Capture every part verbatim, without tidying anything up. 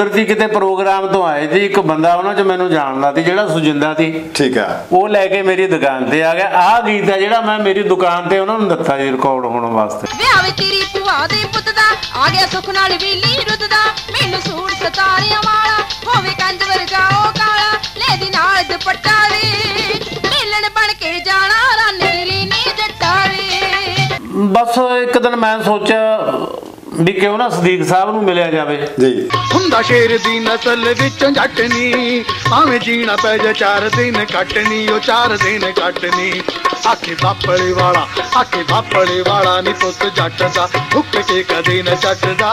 कुदरती किते प्रोग्राम तो आए थे, एक बंदा उन्हां च मैनूं जानदा सी जिहड़ा सुजिंदा सी, ठीक है, वो लैके मेरी दुकान ते आ गया। आ गीत है जिहड़ा मैं मेरी दुकान ते उन्हां नूं दत्ता जी रिकॉर्ड होण वास्ते। वे आवे तेरी भूआ दे पुੱਤ दा आ गया सुख नाल वीली रुੱਤ दा मैनूं सूट सतारियां वाला होवे कंज वर्गा ओ काला ले दी नाल दुपट्टा वे मेलन बन के जाना राने री नी जट्टा वे। बस एक दिन मैं सोचा भी क्यों ना सदीक साहब नूं मिलिया जावे जी। हुंदा शेर दी नस्ल विच जटनी भावें जीना पै जा चार दिन कटनी ओ चार दिन कटनी आखे बापड़े वाला आखे बापड़े वाला नी पुत जट दा हुक के कदे न चटदा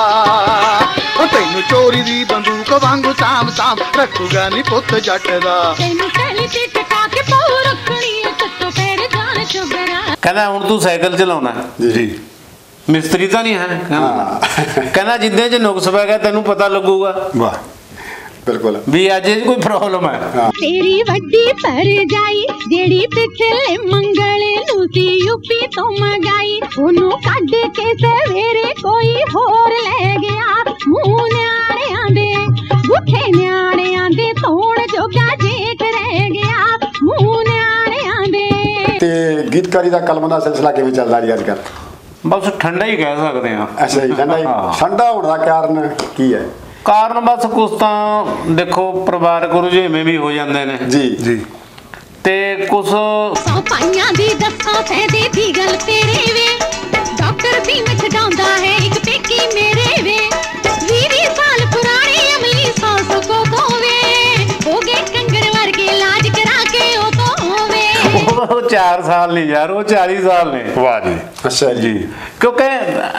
ओ तैनू चोरी दी बंदूक वांगू साम साम रखूगा नी पुत जट दा तैनू पहले ते टका के पाऊ रखनी तत्तो पैर जान चुगरा। कहना हुण तू साइकिल चलाउणा जी, मिस्त्री तो नहीं है, कहना जिद्दे च नुक्स पै गया तेनू पता लगूगा। वाह बिल्कुल भी अज कोई प्रॉब्लम है। तेरी वड्डी भरजाई जेड़ी पिछले मंगले लूसी यूपी तो मंगाई ओनू कढ के सवेरे कोई होर ले गया मुंह न्याणियां दे भुखे न्याणियां दे तोड़ जोगा जेठ रह गया मुंह न्याणियां दे। ते गीतकारी दा कलम दा सिलसिला किवें चलदा जी अजकल? बस ठंडा ही कह सकते हैं। अच्छा जी, ठंडा ही ठंडा होने का कारण की है? कारण बस कुछ तो देखो परिवारक रुझेवें भी हो जाते हैं जी जी ते कुछ पाइयां दी दस्सां फैदे दी गल तेरे वे डॉक्टर भी में छडाउंदा है एक पेकी मेरे वे बीस साल पुरानी अमली सास को तो वे हो गए कंगन वर्गे इलाज करा के ओ तो होवे वो चार साल नहीं यार, वो चालीस साल ने। वाह जी। अच्छा जी, क्योंकि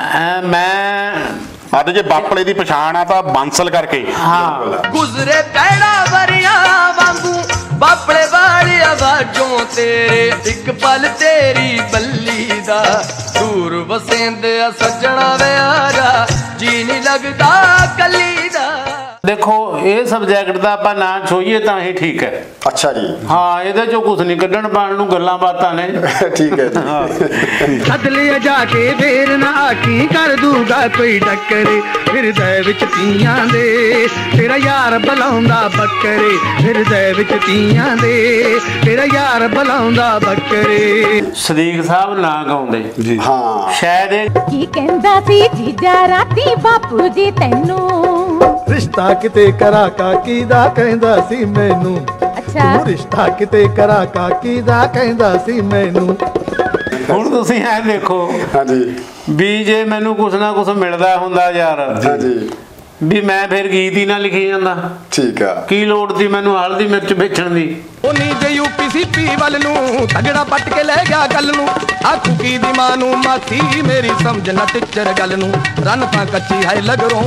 मैं ਅੱਜ ਜੇ ਬਾਪਲੇ ਦੀ ਪਛਾਣ ਆ ਤਾਂ ਬਾਂਸਲ ਕਰਕੇ। ਹਾਂ ਗੁਜ਼ਰੇ ਪੈੜਾ ਵਰਿਆ ਵਾਂਗੂ ਬਾਪਲੇ ਵਾਲੀ ਆਵਾਜ਼ੋਂ ਤੇਰੇ ਇੱਕ ਪਲ ਤੇਰੀ ਬੱਲੀ ਦਾ ਦੂਰ ਵਸੇਂਦੇ ਆ ਸੱਜਣਾ ਵੇ ਆਰਾ ਜੀ ਨਹੀਂ ਲੱਗਦਾ ਕੱਲੀ ਦਾ। देखो ये सबजैक्ट का आप ना छोईए तो ही ठीक है। अच्छा जी हाँ ये जो कुछ नहीं कढ़न पाण नूं गल्लां बातां ने ठीक है सदले जाके फेर ना की कर दूगा कोई टक्करे हृदय विच तीयां दे तेरा यार बुलाउंदा बकरे हृदय विच तीयां दे तेरा यार बुलाउंदा बकरे। सदीक साहब ना गाउंदे जी। हाँ शायद की कहंदा सी जीजा राती बापू जी तैनू रिश्ता किते करा काकी दा कहंदा सी मैनू। अच्छा रिश्ता किते करा काकी दा कहंदा सी मैनू। हुण तुसीं ऐ देखो हां जी भी जे मैनू कुछ ना कुछ मिलदा हुंदा यार हां जी भी मैं फिर गीत ही ना लिखी जांदा। ठीक है की लोड़ सी मैनू हल्दी मिर्च बेचण दी। उन्नी जे यूपीसीपी वल नू तगड़ा पट के ले गया गल नू आखू की दी मां नू मासी मेरी समझ ना टिचर गल नू रन तां कच्ची है लगरों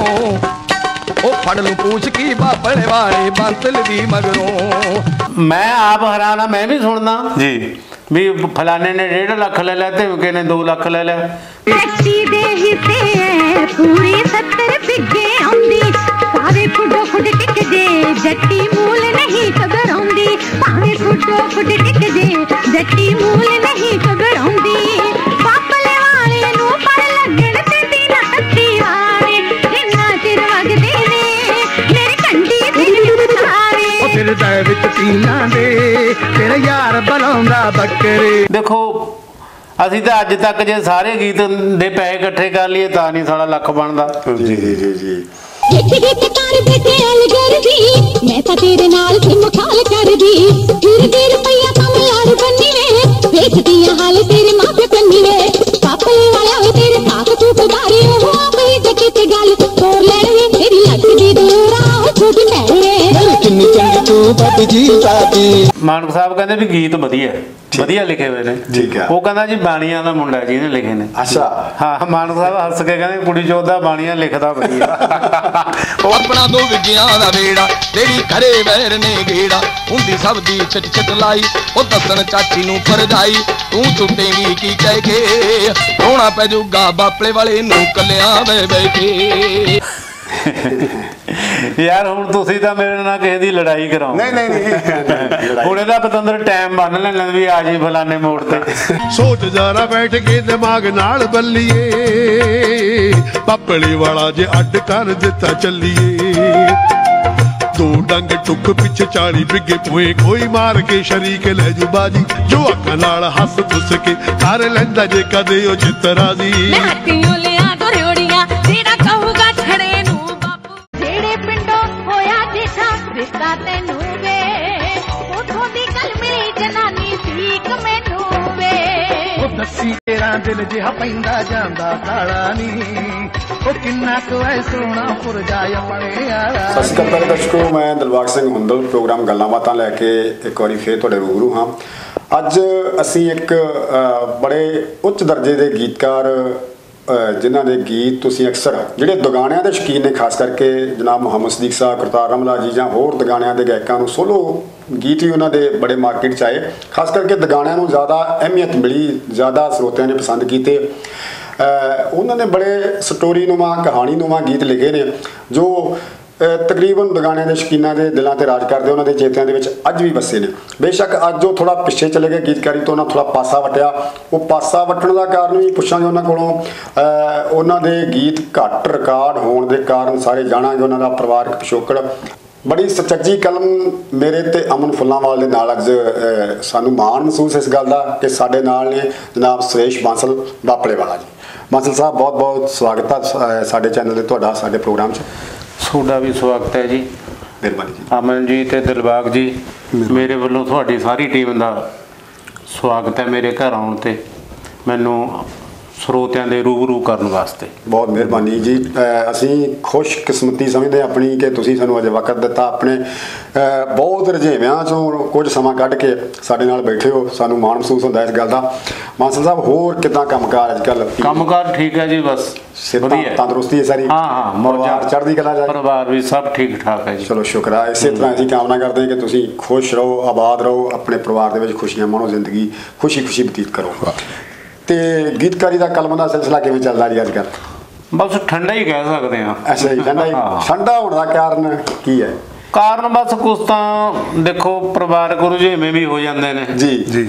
ओ फड़ लू पूछ की बापड़े वाले बांसल दी मगरों। मैं आप हराना मैं भी सुनना जी भी फलाने ने डेढ़ लाख ले लिया धिमके ने दो लाख ले लिया। दे हिस्से पूरी सत्तर बिगे आउंदी सारे फुटो फुट टिक दे जट्टी मूल नहीं खबर आउंदी सारे फुटो फुट टिक दे जट्टी मूल नहीं खबर आउंदी बापले वाले नू पर लगण ते दीना तत्ती वाले इन्ना चिर वगदे ने मेरी कंडी दिल सारे ओ हृदय विच तीयां दे तेरा यार बुलाउंदा बकरे। देखो ਅਸੀਂ ਤਾਂ ਅੱਜ तक जे सारे गीत दे पैसे इकट्ठे कर लिए ਤਾਂ नहीं साढ़ा ਲੱਖ ਬਣਦਾ। जी जी जी जी जिठ जिठ कर बैठे अलगर दी मैं तो तेरे नाल सिम खाल कर दी फिर फिर रुपया कम यार बन्नी वे बेच दिया हाल तेरे मां पे कन्नी वे पापले वाला वे तेरे साथ तू सुधारी हो अपनी जकी ते गल तोड़ ले वे तेरी लग दी दूरा हो छुट मेरे किन्नी चंगी तू बद जी सादी। ਮਾਨਕ ਸਾਹਿਬ ਕਹਿੰਦੇ ਵੀ ਗੀਤ ਵਧੀਆ ਵਧੀਆ ਲਿਖੇ ਹੋਏ ਨੇ। ਠੀਕ ਹੈ ਉਹ ਕਹਿੰਦਾ ਜੀ ਬਾਣੀਆਂ ਦਾ ਮੁੰਡਾ ਜਿਹਨੇ ਲਿਖੇ ਨੇ। ਅੱਛਾ ਹਾਂ ਮਾਨਕ ਸਾਹਿਬ ਹੱਸ ਕੇ ਕਹਿੰਦੇ ਕੁੜੀ ਚੋਦਾ ਬਾਣੀਆਂ ਲਿਖਦਾ ਵਧੀਆ। ਉਹ ਆਪਣਾ ਦੋ ਵਿਗਿਆਂ ਦਾ ਵੇੜਾ ਤੇਰੀ ਘਰੇ ਵੈਰ ਨੇ ਗੇੜਾ ਹੁੰਦੀ ਸਭ ਦੀ ਛਟ ਛਟ ਲਾਈ ਉਹ ਦੱਸਣ ਚਾਚੀ ਨੂੰ ਫਰਜਾਈ ਤੂੰ ਛੁੱਟੇਂਗੀ ਕੀ ਕਹਿ ਕੇ ਰੋਣਾ ਪੈ ਜਾਊਗਾ ਬਾਪਲੇ ਵਾਲੇ ਨੂੰ ਕੱਲਿਆਂ ਵੇ ਬੈਠੇ। ਯਾਰ ਹੁਣ ਤੁਸੀਂ ਤਾਂ ਮੇਰੇ ਨਾਲ ਕਿਸੇ ਦੀ ਲੜਾਈ ਕਰਾਓ। ਨਹੀਂ ਨਹੀਂ ਨਹੀਂ ਹੁਣ ਇਹਦਾ ਪਤੰਦਰ ਟਾਈਮ ਬੰਨ ਲੈਣਾ ਵੀ ਆ ਜੀ ਫਲਾਣੇ ਮੋੜ ਤੇ। ਸੋਚ ਜਰਾ ਬੈਠ ਕੇ ਦਿਮਾਗ ਨਾਲ ਬੱਲੀਏ, ਪਾਪੜੀ ਵਾਲਾ ਜੇ ਅੱਡ ਕਰ ਦਿੱਤਾ ਚੱਲੀਏ। ਦੋ ਡੰਗ ਟੁੱਕ ਪਿੱਛੇ ਚਾਲੀ ਬਿੱਗੇ ਪੋਏ, ਕੋਈ ਮਾਰ ਕੇ ਸ਼ਰੀਕ ਲੈ ਜੂ ਬਾਜੀ। ਜੋ ਅੱਖਾਂ ਨਾਲ ਹੱਸ ਤੁਸ ਕੇ ਕਰ ਲੈਂਦਾ ਜੇ ਕਦੇ ਉਹ ਚਿੱਤਰਾ ਦੀ। ਮੈਂ ਹੱਟੀਆਂ ਲਿਆ ਗੋਰਿਓੜੀਆਂ ਜਿਹੜਾ ਕਹੂਗਾ ਛੜੇ ਨੂੰ ਬਾਪੂ। ਜਿਹੜੇ ਪਿੰਡੋਂ ਹੋਇਆ ਜਿਠਾ ਰਿਸ਼ਤਾ ਤੈਨੂੰ ਵੇ, ਉਥੋਂ ਦੀ ਗੱਲ ਮਿਲੀ ਜਨਾਨੀ ਠੀਕ ਮੈਨੂੰ ਵੇ। ਉਹ ਦੱਸੀ ਤੇਰਾ ਦਿਲ ਜਿਹਾ ਪੈਂਦਾ ਜਾਂਦਾ ਕਾਲਾ ਨੀ, ਉਹ ਕਿੰਨਾ ਕੁ ਐ ਸੋਹਣਾ ਪੁਰਜਾ ਆਪਣੇ ਆਲਾ। ਸਤਿ ਸ਼੍ਰੀ ਅਕਾਲ ਦਰਸ਼ਕੋ, ਮੈਂ ਦਿਲਬਾਗ ਸਿੰਘ ਹੁੰਦਲ ਪ੍ਰੋਗਰਾਮ ਗੱਲਾਂ ਬਾਤਾਂ ਲੈ ਕੇ ਇੱਕ ਵਾਰੀ ਫੇਰ ਤੁਹਾਡੇ ਰੂਬਰੂ ਹਾਂ। ਅੱਜ ਅਸੀਂ ਇੱਕ ਬੜੇ ਉੱਚ ਦਰਜੇ ਦੇ ਗੀਤਕਾਰ ਜਿਨ੍ਹਾਂ ਦੇ ਗੀਤ ਤੁਸੀਂ ਅਕਸਰ ਜਿਹੜੇ ਦੁਗਾਣਿਆਂ ਦੇ ਸ਼ੌਕੀਨ ਨੇ, ਖਾਸ ਕਰਕੇ ਜਨਾਬ ਮੁਹੰਮਦ ਸਦੀਕ ਸਾਹਿਬ, ਕਰਤਾਰ ਰਮਲਾ ਜੀ ਜਾਂ ਹੋਰ ਦੁਗਾਣਿਆਂ ਦੇ ਗਾਇਕਾਂ ਨੂੰ ਸੋਲੋ ਗੀਤ ਵੀ ਉਹਨਾਂ ਦੇ ਬੜੇ ਮਾਰਕੀਟ 'ਚ ਆਏ। ਖਾਸ ਕਰਕੇ ਦੁਗਾਣਿਆਂ ਨੂੰ ਜ਼ਿਆਦਾ ਅਹਿਮੀਅਤ ਮਿਲੀ, ਜ਼ਿਆਦਾ ਸਰੋਤਿਆਂ ਨੇ ਪਸੰਦ ਕੀਤੇ। ਉਹਨਾਂ ਨੇ ਬੜੇ ਸਟੋਰੀ ਨੂੰਮਾਂ ਕਹਾਣੀ ਨੂੰਮਾਂ ਗੀਤ ਲਿਖੇ ਨੇ ਜੋ ਤਕਰੀਬਨ ਦੁਗਾਣਿਆਂ ਦੇ ਸ਼ੌਕੀਨਾਂ ਦੇ ਦਿਲਾਂ ਤੇ ਰਾਜ ਕਰਦੇ, ਉਹਨਾਂ ਦੇ ਚੇਤਿਆਂ ਦੇ ਵਿੱਚ ਅੱਜ ਵੀ ਵਸੇ ਨੇ। ਬੇਸ਼ੱਕ ਅੱਜ ਉਹ ਥੋੜਾ ਪਿੱਛੇ ਚਲੇ ਗਏ ਗੀਤਕਾਰੀ ਤੋਂ, ਉਹਨਾਂ ਥੋੜਾ ਪਾਸਾ ਵਟਿਆ। ਉਹ ਪਾਸਾ ਵਟਣ ਦਾ ਕਾਰਨ ਵੀ ਪੁੱਛਾਂਗੇ ਉਹਨਾਂ ਕੋਲੋਂ। ਉਹਨਾਂ ਦੇ ਗੀਤ ਘੱਟ ਰਿਕਾਰਡ ਹੋਣ ਦੇ ਕਾਰਨ ਸਾਰੇ ਜਾਣਾਂਗੇ ਉਹਨਾਂ ਦਾ ਪਰਿਵਾਰਕ ਪਿਛੋਕੜ। ਬੜੀ ਸੁਚੱਜੀ ਕਲਮ ਮੇਰੇ ਤੇ ਅਮਨ ਫੁੱਲਾਂਵਾਲ ਦੇ ਨਾਲ ਅੱਜ ਸਾਨੂੰ ਮਾਣ ਮਹਿਸੂਸ ਇਸ ਗੱਲ ਦਾ ਕਿ ਸਾਡੇ ਨਾਲ ਨੇ ਜਨਾਬ ਸੁਰੇਸ਼ ਬਾਂਸਲ ਬਾਪਲੇ ਵਾਲਾ ਜੀ। ਬਾਂਸਲ ਸਾਹਿਬ ਬਹੁਤ ਬਹੁਤ ਸਵਾਗਤ ਹੈ ਸਾਡੇ ਚੈਨਲ ਤੇ ਤੁਹਾਡਾ, ਸਾਡੇ ਪ੍ਰੋਗਰਾਮ 'ਚ। ਤੁਹਾਡਾ ਵੀ ਸਵਾਗਤ ਹੈ ਜੀ। ਮਿਹਰਬਾਨੀ ਜੀ। ਅਮਨ ਜੀ ਤੇ ਦਿਲਬਾਗ ਜੀ, ਮੇਰੇ ਵੱਲੋਂ ਤੁਹਾਡੀ ਸਾਰੀ ਟੀਮ ਦਾ ਸਵਾਗਤ ਹੈ ਮੇਰੇ ਘਰ ਆਉਣ ਤੇ, ਮੈਨੂੰ ਸਰੋਤਿਆਂ ਦੇ ਰੂਬਰੂ ਕਰਨ ਵਾਸਤੇ। ਬਹੁਤ ਮਿਹਰਬਾਨੀ ਜੀ। ਅਸੀਂ ਖੁਸ਼ਕਿਸਮਤੀ ਸਮਝਦੇ ਆਪਣੀ ਕਿ ਤੁਸੀਂ ਸਾਨੂੰ ਅਜੇ ਵਕਤ ਦਿੱਤਾ, ਆਪਣੇ ਬਹੁਤ ਰੁਝੇਵਿਆਂ 'ਚੋਂ ਕੁਝ ਸਮਾਂ ਕੱਢ ਕੇ ਸਾਡੇ ਨਾਲ ਬੈਠੇ ਹੋ। ਸਾਨੂੰ ਮਾਣ ਮਹਿਸੂਸ ਹੁੰਦਾ ਇਸ ਗੱਲ ਦਾ। ਮਾਨਸਲ ਸਾਹਿਬ, ਹੋਰ ਕਿੱਦਾਂ ਕੰਮਕਾਰ ਅੱਜ ਕੱਲ੍ਹ? ਕੰਮਕਾਰ ਠੀਕ ਹੈ ਜੀ, ਬਸ ਵਧੀਆ, ਤੰਦਰੁਸਤੀ ਹੈ ਸਾਰੀ? ਹਾਂ ਹਾਂ, ਪਰਿਵਾਰ ਚੜ੍ਹਦੀ ਕਲਾ ਜਾ? ਪਰਿਵਾਰ ਵੀ ਸਭ ਠੀਕ ਠਾਕ ਹੈ ਜੀ। ਚਲੋ ਸ਼ੁਕਰ ਹੈ। ਇਸੇ ਤਰ੍ਹਾਂ ਅਸੀਂ ਕਾਮਨਾ ਕਰਦੇ ਹਾਂ ਕਿ ਤੁਸੀਂ ਖੁਸ਼ ਰਹੋ, ਆਬਾਦ ਰਹੋ, ਆਪਣੇ ਪਰਿਵਾਰ ਦੇ ਵਿੱਚ ਖੁਸ਼ੀਆਂ ਮਾਣੋ, ਜ਼ਿੰਦਗੀ ਖੁਸ਼ੀ ਖੁਸ਼ੀ ਬਤੀਤ ਕਰੋ। ਤੇ ਗੀਤਕਾਰੀ ਦਾ ਕਲਮ ਦਾ ਸਿਲਸਿਲਾ ਕਿਵੇਂ ਚੱਲਦਾ ਜੀ ਅੱਜ ਕੱਲ੍ਹ? ਬਸ ਠੰਡਾ ਹੀ ਕਹਿ ਸਕਦੇ ਹਾਂ। ਅੱਛਾ ਜੀ, ਠੰਡਾ ਹੀ। ਠੰਡਾ ਹੋਣ ਦਾ ਕਾਰਨ ਕੀ ਹੈ? ਕਾਰਨ ਬਸ ਕੁਛ ਤਾਂ ਦੇਖੋ ਪਰਿਵਾਰਕ ਰੁਝੇਵੇਂ ਵੀ ਹੋ ਜਾਂਦੇ ਨੇ ਜੀ ਜੀ,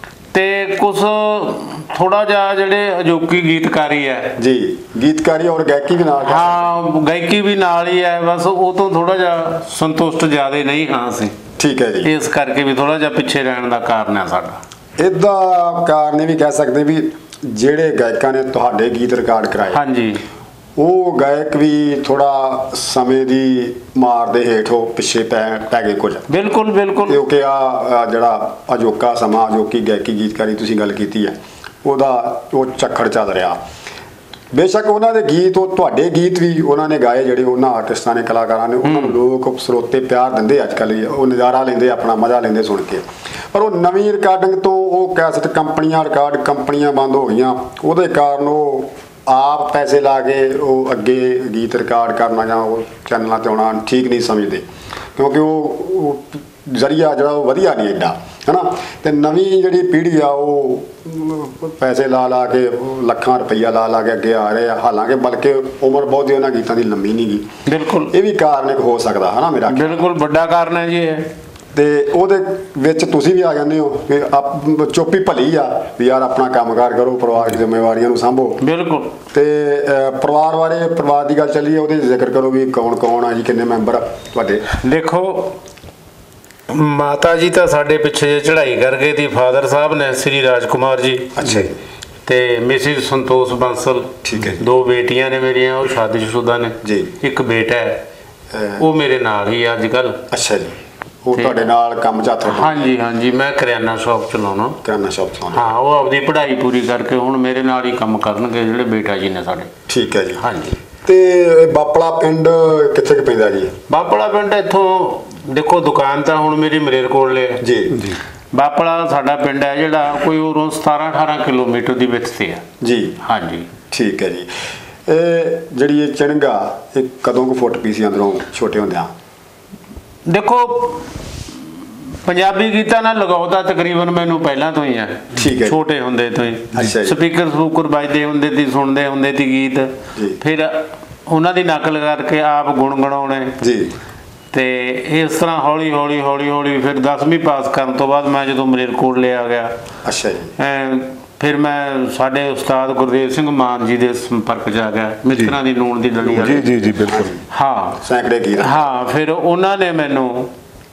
ਤੇ ਕੁਛ ਥੋੜਾ ਜਿਹਾ ਜਿਹੜੇ ਅਜੋਕੀ ਗੀਤਕਾਰੀ ਹੈ ਜੀ, ਗੀਤਕਾਰੀ ਔਰ ਗਾਇਕੀ ਵੀ ਨਾਲ? ਹਾਂ, ਗਾਇਕੀ ਵੀ ਨਾਲ ਹੀ ਹੈ। ਬਸ ਉਹ ਤੋਂ ਥੋੜਾ ਜਿਹਾ ਸੰਤੁਸ਼ਟ ਜ਼ਿਆਦਾ ਨਹੀਂ ਹਾਂ ਅਸੀਂ। ਠੀਕ ਹੈ ਜੀ। ਇਸ ਕਰਕੇ ਵੀ ਥੋੜਾ ਜਿਹਾ ਪਿੱਛੇ ਰਹਿਣ ਦਾ ਕਾਰਨ ਹੈ ਸਾਡਾ। ਇਹਦਾ ਕਾਰਨ ਇਹ ਵੀ ਕਹਿ ਸਕਦੇ ਵੀ ਜਿਹੜੇ ਗਾਇਕਾਂ ਨੇ ਤੁਹਾਡੇ ਗੀਤ ਰਿਕਾਰਡ ਕਰਾਏ, ਹਾਂਜੀ, ਉਹ ਗਾਇਕ ਵੀ ਥੋੜਾ ਸਮੇਂ ਦੀ ਮਾਰ ਦੇ ਹੇਠੋਂ ਪਿੱਛੇ ਪੈ ਪੈ ਗਏ ਕੁਝ। ਬਿਲਕੁਲ ਬਿਲਕੁਲ, ਕਿਉਂਕਿ ਆ ਜਿਹੜਾ ਅਜੋਕਾ ਸਮਾਂ, ਅਜੋਕੀ ਗਾਇਕੀ ਗੀਤਕਾਰੀ ਤੁਸੀਂ ਗੱਲ ਕੀਤੀ ਹੈ, ਉਹਦਾ ਉਹ ਝੱਖੜ ਚੱਲ ਰਿਹਾ। ਬੇਸ਼ੱਕ ਉਹਨਾਂ ਦੇ ਗੀਤ, ਉਹ ਤੁਹਾਡੇ ਗੀਤ ਵੀ ਉਹਨਾਂ ਨੇ ਗਾਏ, ਜਿਹੜੇ ਉਹਨਾਂ ਆਰਟਿਸਟਾਂ ਨੇ, ਕਲਾਕਾਰਾਂ ਨੇ, ਉਹਨਾਂ ਨੂੰ ਲੋਕ ਸਰੋਤੇ ਪਿਆਰ ਦਿੰਦੇ ਅੱਜ ਕੱਲ੍ਹ, ਉਹ ਨਜ਼ਾਰਾ ਲੈਂਦੇ, ਆਪਣਾ ਮਜ਼ਾ ਲੈਂਦੇ ਸੁਣ ਕੇ। ਪਰ ਉਹ ਨਵੀਂ ਰਿਕਾਰਡਿੰਗ ਤੋਂ ਉਹ ਕੈਸਟ ਕੰਪਨੀਆਂ, ਰਿਕਾਰਡ ਕੰਪਨੀਆਂ ਬੰਦ ਹੋ ਗਈਆਂ, ਉਹਦੇ ਕਾਰਨ ਉਹ ਆਪ ਪੈਸੇ ਲਾ ਕੇ ਉਹ ਅੱਗੇ ਗੀਤ ਰਿਕਾਰਡ ਕਰਨਾ ਜਾਂ ਉਹ ਚੈਨਲਾਂ 'ਤੇ ਆਉਣਾ ਠੀਕ ਨਹੀਂ ਸਮਝਦੇ, ਕਿਉਂਕਿ ਉਹ ਜ਼ਰੀਆ ਜਿਹੜਾ ਉਹ ਵਧੀਆ ਨਹੀਂ ਐਡਾ, ਹੈ ਨਾ। ਅਤੇ ਨਵੀਂ ਜਿਹੜੀ ਪੀੜ੍ਹੀ ਆ ਉਹ ਪੈਸੇ ਲਾ ਲਾ ਕੇ, ਲੱਖਾਂ ਰੁਪਈਆ ਲਾ ਲਾ ਕੇ ਅੱਗੇ ਆ ਰਹੇ ਆ, ਹਾਲਾਂਕਿ ਬਲਕਿ ਉਮਰ ਬਹੁਤੀ ਉਹਨਾਂ ਗੀਤਾਂ ਦੀ ਲੰਮੀ ਨਹੀਂ ਗੀ। ਬਿਲਕੁਲ, ਇਹ ਵੀ ਕਾਰਨ ਇੱਕ ਹੋ ਸਕਦਾ, ਹੈ ਨਾ ਮੇਰਾ? ਬਿਲਕੁਲ ਵੱਡਾ ਕਾਰਨ ਹੈ ਜੀ ਇਹ। ਤੇ ਉਹਦੇ ਵਿੱਚ ਤੁਸੀਂ ਵੀ ਆ ਜਾਂਦੇ ਹੋ ਕਿ ਆਪ ਚੁੱਪੀ ਭਲੀ ਆ ਵੀ ਯਾਰ ਆਪਣਾ ਕੰਮਕਾਰ ਕਰੋ, ਪਰਿਵਾਰਕ ਜ਼ਿੰਮੇਵਾਰੀਆਂ ਨੂੰ ਸਾਂਭੋ। ਬਿਲਕੁਲ। ਤੇ ਪਰਿਵਾਰ ਬਾਰੇ, ਪਰਿਵਾਰ ਦੀ ਗੱਲ ਚੱਲੀ, ਉਹਦੇ ਜ਼ਿਕਰ ਕਰੋ ਵੀ ਕੌਣ ਕੌਣ ਆ ਜੀ, ਕਿੰਨੇ ਮੈਂਬਰ ਤੁਹਾਡੇ? ਦੇਖੋ, ਮਾਤਾ ਜੀ ਤਾਂ ਸਾਡੇ ਪਿੱਛੇ ਜੇ ਚੜ੍ਹਾਈ ਕਰ ਗਏ ਸੀ, ਫਾਦਰ ਸਾਹਿਬ ਨੇ ਸ੍ਰੀ ਰਾਜ ਕੁਮਾਰ ਜੀ। ਅੱਛਾ ਜੀ। ਤੇ ਮਿਸਿਸ ਸੰਤੋਸ਼ ਬਾਂਸਲ। ਠੀਕ ਹੈ। ਦੋ ਬੇਟੀਆਂ ਨੇ ਮੇਰੀਆਂ, ਉਹ ਸ਼ਾਦੀशुदा ਨੇ ਜੀ। ਇੱਕ ਬੇਟਾ ਹੈ, ਉਹ ਮੇਰੇ ਨਾਲ ਹੀ ਅੱਜ ਕੱਲ੍ਹ। ਅੱਛਾ ਜੀ। ਉਹ ਤੁਹਾਡੇ ਨਾਲ ਕੰਮ ਚ ਹੱਥ? ਹਾਂਜੀ ਹਾਂਜੀ, ਮੈਂ ਕਰਿਆਨਾ ਸ਼ੌਪ ਚਲਾਉਣਾ। ਕਰਿਆਨਾ ਸ਼ੌਪ ਚਲਾਉਣਾ, ਹਾਂ। ਉਹ ਆਪਦੀ ਪੜ੍ਹਾਈ ਪੂਰੀ ਕਰਕੇ ਹੁਣ ਮੇਰੇ ਨਾਲ ਹੀ ਕੰਮ ਕਰਨਗੇ, ਜਿਹੜੇ ਬੇਟਾ ਜੀ ਨੇ ਸਾਡੇ। ਠੀਕ ਹੈ ਜੀ। ਹਾਂਜੀ। ਤੇ ਬਾਪਲਾ ਪਿੰਡ ਕਿੱਥੇ ਕੁ ਪੈਂਦਾ ਜੀ? ਬਾਪਲਾ ਪਿੰਡ ਇੱਥੋਂ ਦੇਖੋ, ਦੁਕਾਨ ਤਾਂ ਹੁਣ ਮੇਰੀ ਮਲੇਰਕੋਟਲੇ ਹੈ ਜੀ ਜੀ। ਬਾਪਲਾ ਸਾਡਾ ਪਿੰਡ ਹੈ ਜਿਹੜਾ ਕੋਈ ਉਰੋਂ ਸਤਾਰਾਂ ਅਠਾਰਾਂ ਕਿਲੋਮੀਟਰ ਦੀ ਵਿੱਚ ਤੇ ਹੈ ਜੀ। ਹਾਂਜੀ। ਠੀਕ ਹੈ ਜੀ। ਇਹ ਜਿਹੜੀ ਇਹ ਚਿਣਗਾ, ਇਹ ਕਦੋਂ ਕੁ ਫੁੱਟ ਪਈ ਸੀ ਅੰਦਰੋਂ ਛੋਟੇ ਹੁੰਦਿਆਂ? ਦੇਖੋ, ਪੰਜਾਬੀ ਗੀਤਾਂ ਨਾਲ ਲਗਾਓ ਤਾਂ ਤਕਰੀਬਨ ਮੈਨੂੰ ਪਹਿਲਾਂ ਤੋਂ ਹੀ ਹੈ। ਠੀਕ ਹੈ। ਛੋਟੇ ਹੁੰਦੇ ਤੋਂ ਹੀ ਸਪੀਕਰ ਸਪੂਕਰ ਵੱਜਦੇ ਹੁੰਦੇ ਸੀ, ਸੁਣਦੇ ਹੁੰਦੇ ਸੀ ਗੀਤ। ਫਿਰ ਉਹਨਾਂ ਦੀ ਨਕਲ ਕਰਕੇ ਆਪ ਗੁਣਗੁਣਾਉਣੇ ਜੀ। ਤੇ ਇਸ ਤਰ੍ਹਾਂ ਹੌਲੀ ਹੌਲੀ ਹੌਲੀ ਹੌਲੀ ਫਿਰ ਦਸਵੀਂ ਪਾਸ ਕਰਨ ਤੋਂ ਬਾਅਦ ਮੈਂ ਜਦੋਂ ਮਲੇਰਕੋਟਲੇ ਆ ਗਿਆ। ਅੱਛਾ ਜੀ। ਫਿਰ ਮੈਂ ਸਾਡੇ ਉਸਤਾਦ ਗੁਰਦੇਵ ਸਿੰਘ ਮਾਨ ਜੀ ਦੇ ਸੰਪਰਕ 'ਚ ਆ ਗਿਆ, ਮਿੱਤਰਾਂ ਦੀ ਨੂਣ ਦੀ ਡਲੀ ਵਾਲੇ। ਜੀ ਜੀ ਜੀ ਬਿਲਕੁਲ। ਹਾਂ ਸੈਂਕੜੇ ਗੀਤ। ਹਾਂ ਫਿਰ ਉਹਨਾਂ ਨੇ ਮੈਨੂੰ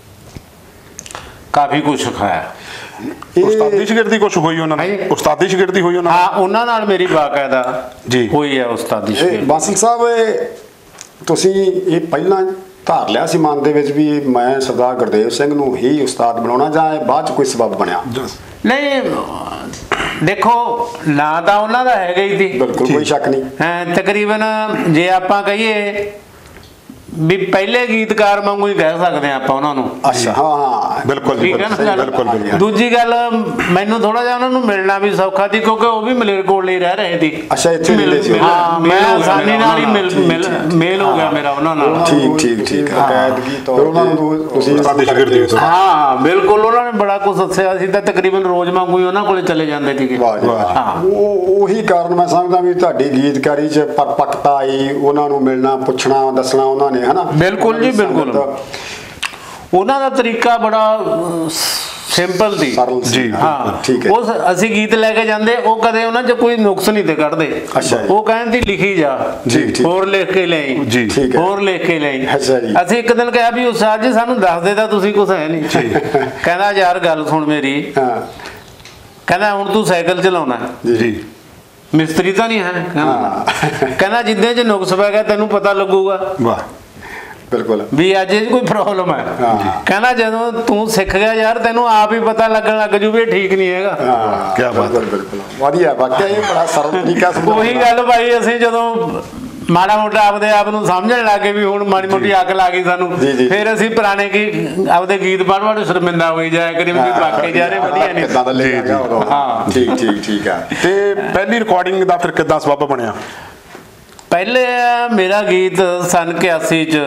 ਕਾਫੀ ਕੁਝ ਸਿਖਾਇਆ। ਉਸਤਾਦੀ ਸ਼ਾਗਿਰਦੀ ਕੁਝ ਹੋਈ ਉਹਨਾਂ ਨਾਲ? ਉਸਤਾਦੀ ਸ਼ਾਗਿਰਦੀ ਹੋਈ ਉਹਨਾਂ ਨਾਲ? ਹਾਂ ਉਹਨਾਂ ਨਾਲ ਮੇਰੀ ਬਾਕਾਇਦਾ ਜੀ ਹੋਈ ਹੈ ਉਸਤਾਦੀ ਸ਼ਾਗਿਰਦੀ। ਬਾਂਸਲ ਸਾਹਿਬ ਤੁਸੀਂ ਇਹ ਪਹਿਲਾਂ ਧਾਰ ਲਿਆ ਸੀ ਮਨ ਦੇ ਵਿੱਚ ਵੀ ਮੈਂ ਸਰਦਾਰ ਗੁਰਦੇਵ ਸਿੰਘ ਨੂੰ ਹੀ ਉਸਤਾਦ ਬਣਾਉਣਾ, ਜਾਂ ਇਹ ਬਾਅਦ ਚ ਕੋਈ ਸਬਬ ਬਣਿਆ? ਨਹੀਂ ਦੇਖੋ ਨਾ ਤਾਂ ਉਹਨਾਂ ਦਾ ਹੈਗਾ ਹੀ ਸੀ, ਬਿਲਕੁਲ ਕੋਈ ਸ਼ੱਕ ਨਹੀਂ। ਹਾਂ ਤਕਰੀਬਨ ਜੇ ਆਪਾਂ ਕਹੀਏ ਵੀ ਪਹਿਲੇ ਗੀਤਕਾਰ ਵਾਂਗੂ ਹੀ ਕਹਿ ਸਕਦੇ ਆ ਆਪਾਂ ਉਹਨਾਂ ਨੂੰ। ਅੱਛਾ ਹਾਂ ਹਾਂ ਬਿਲਕੁਲ ਠੀਕ ਹੈ ਨਾ ਗੱਲ? ਬਿਲਕੁਲ ਬਿਲਕੁਲ। ਦੂਜੀ ਗੱਲ ਮੈਨੂੰ ਥੋੜਾ ਜਿਹਾ ਉਹਨਾਂ ਨੂੰ ਮਿਲਣਾ ਵੀ ਸੌਖਾ ਸੀ ਕਿਉਂਕਿ ਉਹ ਵੀ ਮਲੇਰਕੋਟਲੇ ਹੀ ਰਹਿ ਰਹੇ ਸੀ। ਅੱਛਾ ਇੱਥੇ ਮਿਲੇ ਸੀ? ਹਾਂ ਮੈਂ ਆਸਾਨੀ ਨਾਲ ਹੀ ਮਿਲ ਮੇਲ ਹੋ ਗਿਆ ਮੇਰਾ ਉਹਨਾਂ ਨਾਲ। ਠੀਕ ਠੀਕ ਠੀਕ। ਕਾਇਦਗੀ ਤੌਰ ਤੇ ਉਹਨਾਂ ਨੂੰ ਤੁਸੀਂ ਉਸਤਾਦੀ ਸ਼ਾਗਿਰਦੀ? ਹਾਂ ਬਿਲਕੁਲ ਉਹਨਾਂ ਨੇ ਬੜਾ ਕੁਝ ਦੱਸਿਆ ਸੀ ਤਾਂ ਤਕਰੀਬਨ ਰੋਜ਼ ਵਾਂਗੂ ਹੀ ਉਹਨਾਂ ਕੋਲੇ ਚਲੇ ਜਾਂਦੇ ਸੀਗੇ। ਵਾਹ ਜੀ ਵਾਹ। ਉਹ ਉਹੀ ਕਾਰਨ ਮੈਂ ਸਮਝਦਾ ਵੀ ਤੁਹਾਡੀ ਗੀਤਕਾਰੀ 'ਚ ਪਰਪੱਕਤਾ ਆਈ, ਉਹਨਾਂ ਨੂੰ ਮਿਲਣਾ ਪੁੱਛਣਾ ਦੱਸਣਾ ਉਹਨਾਂ ਨੇ, ਹਨਾ? ਬਿਲਕੁਲ ਜੀ ਬਿਲਕੁਲ। ਉਹਨਾਂ ਦਾ ਤਰੀਕਾ ਬੜਾ ਸਿੰਪਲ ਸੀ ਜੀ। ਹਾਂ ਠੀਕ ਹੈ। ਉਹ ਅਸੀਂ ਗੀਤ ਲੈ ਕੇ ਜਾਂਦੇ, ਉਹ ਕਦੇ ਉਹਨਾਂ 'ਚ ਕੋਈ ਨੁਕਸ ਨਹੀਂ ਤੇ ਕੱਢਦੇ। ਅੱਛਾ ਜੀ। ਉਹ ਕਹਿੰਦੇ ਲਿਖੀ ਜਾ ਜੀ ਹੋਰ ਲਿਖ ਕੇ ਲਈ ਜੀ ਠੀਕ ਹੈ। ਹੋਰ ਲਿਖ ਕੇ ਲਈ। ਅੱਛਾ ਜੀ। ਅਸੀਂ ਇੱਕ ਦਿਨ ਕਿਹਾ ਵੀ ਉਸਤਾਦ ਜੀ ਸਾਨੂੰ ਦੱਸ ਦੇ ਤਾਂ ਤੁਸੀਂ ਕੁਛ ਹੈ ਨਹੀਂ। ਕਹਿੰਦਾ ਯਾਰ ਗੱਲ ਸੁਣ ਮੇਰੀ। ਹਾਂ ਕਹਿੰਦਾ ਹੁਣ ਤੂੰ ਸਾਈਕਲ ਚਲਾਉਣਾ ਜੀ। ਮਿਸਤਰੀ ਤਾਂ ਨਹੀਂ ਹੈ। ਕਹਿੰਦਾ ਜਿੱਦੇ 'ਚ ਨੁਕਸ ਪੈ ਗਿਆ ਤੈਨੂੰ ਪਤਾ ਲੱਗੂਗਾ। ਵਾਹ ਬਿਲਕੁਲ ਵੀ ਅੱਜ ਇਹ ਕੋਈ ਪ੍ਰੋਬਲਮ ਹੈ। ਕਹਿੰਦਾ ਜਦੋਂ ਤੂੰ ਸਿੱਖ ਗਿਆ ਯਾਰ ਤੈਨੂੰ ਆਪ ਹੀ ਪਤਾ ਲੱਗਣ ਲੱਗ ਜੂ ਵੀ ਇਹ ਠੀਕ ਨਹੀਂ ਹੈਗਾ। ਹਾਂ ਕੀ ਬਾਤ ਹੈ। ਬਿਲਕੁਲ ਵਧੀਆ ਵਾਕਿਆ ਇਹ ਬੜਾ ਸਰਲ ਤਰੀਕਾ ਸਮਝਾਉਣ ਉਹੀ ਗੱਲ ਭਾਈ ਅਸੀਂ ਜਦੋਂ ਮਾੜਾ ਮੋਟਾ ਆਪਦੇ ਆਪ ਨੂੰ ਸਮਝਣ ਲੱਗੇ ਵੀ ਹੁਣ ਮਾੜੀ ਮੋਟੀ ਅੱਗ ਲਾ ਗਈ ਸਾਨੂੰ, ਫਿਰ ਅਸੀਂ ਪੁਰਾਣੇ ਕੀ ਆਪਦੇ ਗੀਤ ਪੜ੍ਹ ਪੜ੍ਹ ਸ਼ਰਮਿੰਦਾ ਹੋਈ ਜਾਇਆ ਕਰੀ ਵੀ ਵਾਕਈ ਜਾ ਰਹੇ ਵਧੀਆ ਨੇ। ਹਾਂ ਠੀਕ ਠੀਕ ਠੀਕ ਆ। ਤੇ ਪਹਿਲੀ ਰਿਕਾਰਡਿੰਗ ਦਾ ਫਿਰ ਕਿੱਦਾਂ ਸਬੱਬ ਬਣਿਆ? ਪਹਿਲੇ ਮੇਰਾ ਗੀਤ ਸਨ ਇਕਿਆਸੀ 'ਚ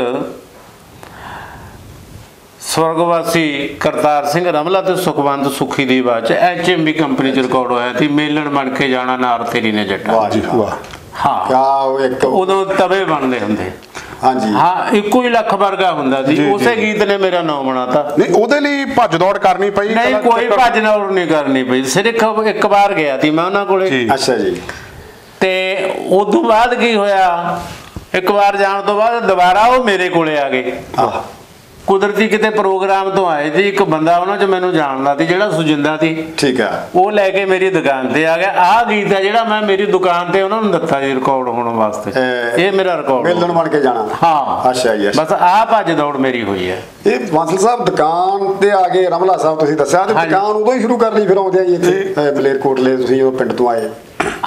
ਸਵਰਗਵਾਸੀ ਕਰਤਾਰ ਸਿੰਘ ਰਮਲਾ ਤੇ ਸੁਖਵੰਤ ਸੁਖੀ ਦੀ ਆਵਾਜ਼ 'ਚ ਐਚ ਐਮ ਬੀ ਕੰਪਨੀ 'ਚ ਰਿਕਾਰਡ ਹੋਇਆ ਸੀ। ਮੇਲਣ ਬਣ ਕੇ ਜਾਣਾ ਨਾਰ ਤੇਰੀ ਨੇ ਜੱਟਾ। ਵਾਹ ਜੀ ਵਾਹ। ਹਾਂ ਕਿਆ ਉਹ ਇੱਕ ਉਦੋਂ ਤਵੇ ਬਣਦੇ ਹੁੰਦੇ। ਹਾਂਜੀ ਹਾਂ ਇੱਕੋ ਹੀ ਲੱਖ ਵਰਗਾ ਹੁੰਦਾ ਸੀ। ਉਸੇ ਗੀਤ ਨੇ ਮੇਰਾ ਨਾਮ ਬਣਾਤਾ। ਨਹੀਂ ਉਹਦੇ ਲਈ ਭੱਜ ਦੌੜ ਕਰਨੀ ਪਈ? ਨਹੀਂ ਕੋਈ ਭੱਜ ਦੌੜ ਨਹੀਂ ਕਰਨੀ ਪਈ। ਸਿਰਫ ਇੱਕ ਵਾਰ ਗਿਆ ਸੀ ਮੈਂ ਉਹਨਾਂ ਕੋਲੇ। ਅੱਛਾ ਜੀ। ਤੇ ਉਦੋਂ ਬਾਅਦ ਕੀ ਹੋਇਆ, ਇੱਕ ਵਾਰ ਜਾਣ ਤੋਂ ਬਾਅਦ ਦੁਬਾਰਾ ਉਹ ਮੇਰੇ ਕੋਲੇ ਆ ਗਏ। ਕੁਦਰਤੀ ਕਿਤੇ ਪ੍ਰੋਗਰਾਮ ਤੋਂ ਆਏ ਸੀ। ਇੱਕ ਬੰਦਾ ਉਹਨਾਂ 'ਚ ਮੈਨੂੰ ਜਾਣਦਾ ਸੀ ਜਿਹੜਾ ਸੁਜਿੰਦਾ ਸੀ। ਠੀਕ ਆ। ਉਹ ਲੈ ਕੇ ਮੇਰੀ ਦੁਕਾਨ ਤੇ ਆ ਗਿਆ। ਆਹ ਗੀਤ ਹੈ ਜਿਹੜਾ ਮੈਂ ਮੇਰੀ ਦੁਕਾਨ ਤੇ ਉਹਨਾਂ ਨੂੰ ਦਿੱਤਾ ਜੀ ਰਿਕਾਰਡ ਹੋਣ ਵਾਸਤੇ। ਇਹ ਮੇਰਾ ਰਿਕਾਰਡ ਮੇਲਣ ਬਣ ਕੇ ਜਾਣਾ। ਹਾਂ ਅੱਛਾ ਜੀ। ਬਸ ਆਹ ਭੱਜ ਦੌੜ ਮੇਰੀ ਹੋਈ ਹੈ। ਇਹ ਬਾਂਸਲ ਸਾਹਿਬ ਦੁਕਾਨ ਤੇ ਆ ਗਏ ਰਮਲਾ ਸਾਹਿਬ ਤੁਸੀਂ ਦੱਸਿਆ ਤੇ ਦੁਕਾਨ ਉਦੋਂ ਹੀ ਸ਼ੁਰੂ ਕਰ ਲਈ ਫਿਰ ਆਉਂਦੇ ਆ ਜੀ ਇੱਥੇ ਮਲੇਰਕੋਟਲੇ ਤੁਸੀਂ ਉਹ ਪਿੰਡ ਤੋਂ ਆਏ?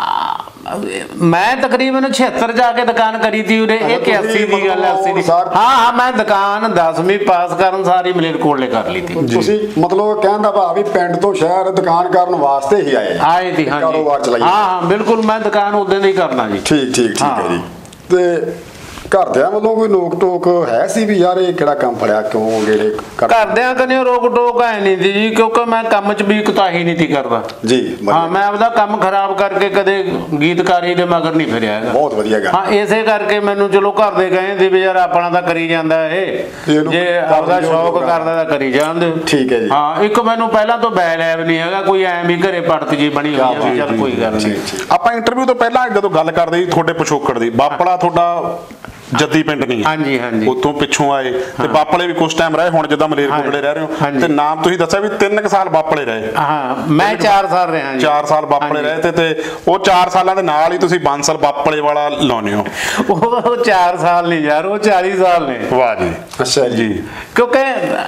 ਮੈਂ ਤਕਰੀਬਨ ਛਿਅੱਤਰ ਜਾ ਕੇ ਦੁਕਾਨ ਕਰੀ ਤੀ ਉਰੇ। ਇਹ ਇਕਿਆਸੀ ਦੀ ਗੱਲ ਹੈ, ਅੱਸੀ ਦੀ। ਹਾਂ ਹਾਂ ਮੈਂ ਦੁਕਾਨ ਦਸਵੀਂ ਪਾਸ ਕਰਨ ਸਾਰੀ ਮਲੇਰਕੋਟਲੇ ਕਰ ਲਈ ਤੀ। ਤੁਸੀਂ ਮਤਲਬ ਕਹਿਣ ਦਾ ਭਾਵ ਵੀ ਪਿੰਡ ਤੋਂ ਸ਼ਹਿਰ ਦੁਕਾਨ ਕਰਨ ਵਾਸਤੇ ਹੀ ਆਏ? ਆਏ ਤੀ ਹਾਂ ਕਾਰੋਬਾਰ ਚਲਾਈ? ਹਾਂ ਹਾਂ ਬਿਲਕੁਲ ਮੈਂ ਦੁਕਾਨ ਉਦੋਂ ਦੀ ਕਰਨਾ ਜੀ। ਠੀਕ ਠੀਕ ਠੀਕ ਹੈ ਜੀ। ਤੇ ਘਰਦਿਆਂ ਵੱਲੋਂ ਕੋਈ ਨੋਕ ਟੋਕ ਹੈ ਸੀ ਵੀ ਯਾਰ ਇਹ ਕਿਹੜਾ ਕੰਮ ਫੜਿਆ ਕਿਉਂ ਗੇੜੇ? ਘਰਦਿਆਂ ਕਨੇ ਰੋਕ ਟੋਕ ਹੈ ਨਹੀਂ ਸੀ ਜੀ ਕਿਉਂਕਿ ਮੈਂ ਕੰਮ 'ਚ ਵੀ ਕੁਤਾਹੀ ਨਹੀਂ ਸੀ ਕਰਦਾ ਜੀ। ਹਾਂ ਮੈਂ ਆਪਦਾ ਕੰਮ ਖਰਾਬ ਕਰਕੇ ਕਦੇ ਗੀਤਕਾਰੀ ਦੇ ਮਗਰ ਨਹੀਂ ਫਿਰਿਆ ਹੈਗਾ। ਬਹੁਤ ਵਧੀਆ ਗੱਲ। ਹਾਂ ਇਸੇ ਕਰਕੇ ਮੈਨੂੰ ਚਲੋ ਘਰ ਦੇ ਕਹਿੰਦੇ ਵੀ ਯਾਰ ਆਪਣਾ ਤਾਂ ਕਰੀ ਜਾਂਦਾ ਇਹ, ਜੇ ਆਪਦਾ ਸ਼ੌਕ ਕਰਦਾ ਤਾਂ ਕਰੀ ਜਾਂਦੇ। ਠੀਕ ਹੈ ਜੀ। ਹਾਂ ਇੱਕ ਮੈਨੂੰ ਪਹਿਲਾਂ ਤੋਂ ਬੈਲ ਐਬ ਨਹੀਂ ਹੈਗਾ ਕੋਈ ਐਂ ਵੀ ਘਰੇ ਪੜਤ ਜੀ ਬਣੀ ਹੋਈ ਹੈ। ਚੱਲ ਕੋਈ ਗੱਲ ਨਹੀਂ। ਆਪਾਂ ਇੰਟਰਵਿਊ ਤੋਂ ਪਹਿਲਾਂ ਜਦੋਂ ਗੱਲ ਕਰਦੇ ਸੀ ਤੁਹਾਡੇ ਪਿਛੋਕੜ ਦੀ, ਬਾਪਲਾ ਤੁਹਾਡਾ ਜੱਦੀ ਪਿੰਡ ਨਹੀਂ? ਹਾਂਜੀ ਹਾਂਜੀ। ਉੱਥੋਂ ਪਿੱਛੋਂ ਆਏ ਤੇ ਬਾਪਲੇ ਵੀ ਕੁਝ ਟਾਈਮ ਰਹੇ, ਹੁਣ ਜਿੱਦਾਂ ਮਲੇਰਕੋਟਲੇ ਰਹਿ ਰਹੇ ਹੋ ਤੇ ਨਾਮ ਤੁਸੀਂ ਦੱਸਿਆ ਵੀ ਤਿੰਨ ਕੁ ਸਾਲ ਬਾਪਲੇ ਰਹੇ? ਹਾਂ ਮੈਂ ਚਾਰ ਸਾਲ ਰਿਹਾ ਜੀ। ਚਾਰ ਸਾਲ ਬਾਪਲੇ ਰਹੇ ਤੇ ਤੇ ਉਹ ਚਾਰ ਸਾਲਾਂ ਦੇ ਨਾਲ ਹੀ ਤੁਸੀਂ ਬਾਂਸਲ ਬਾਪਲੇ ਵਾਲਾ ਲਾਉਨੇ ਹੋ? ਉਹ ਚਾਰ ਸਾਲ ਨਹੀਂ ਯਾਰ, ਉਹ ਚਾਲੀ ਸਾਲ ਨੇ। ਵਾਹ ਜੀ। ਅੱਛਾ ਜੀ। ਕਿਉਂਕਿ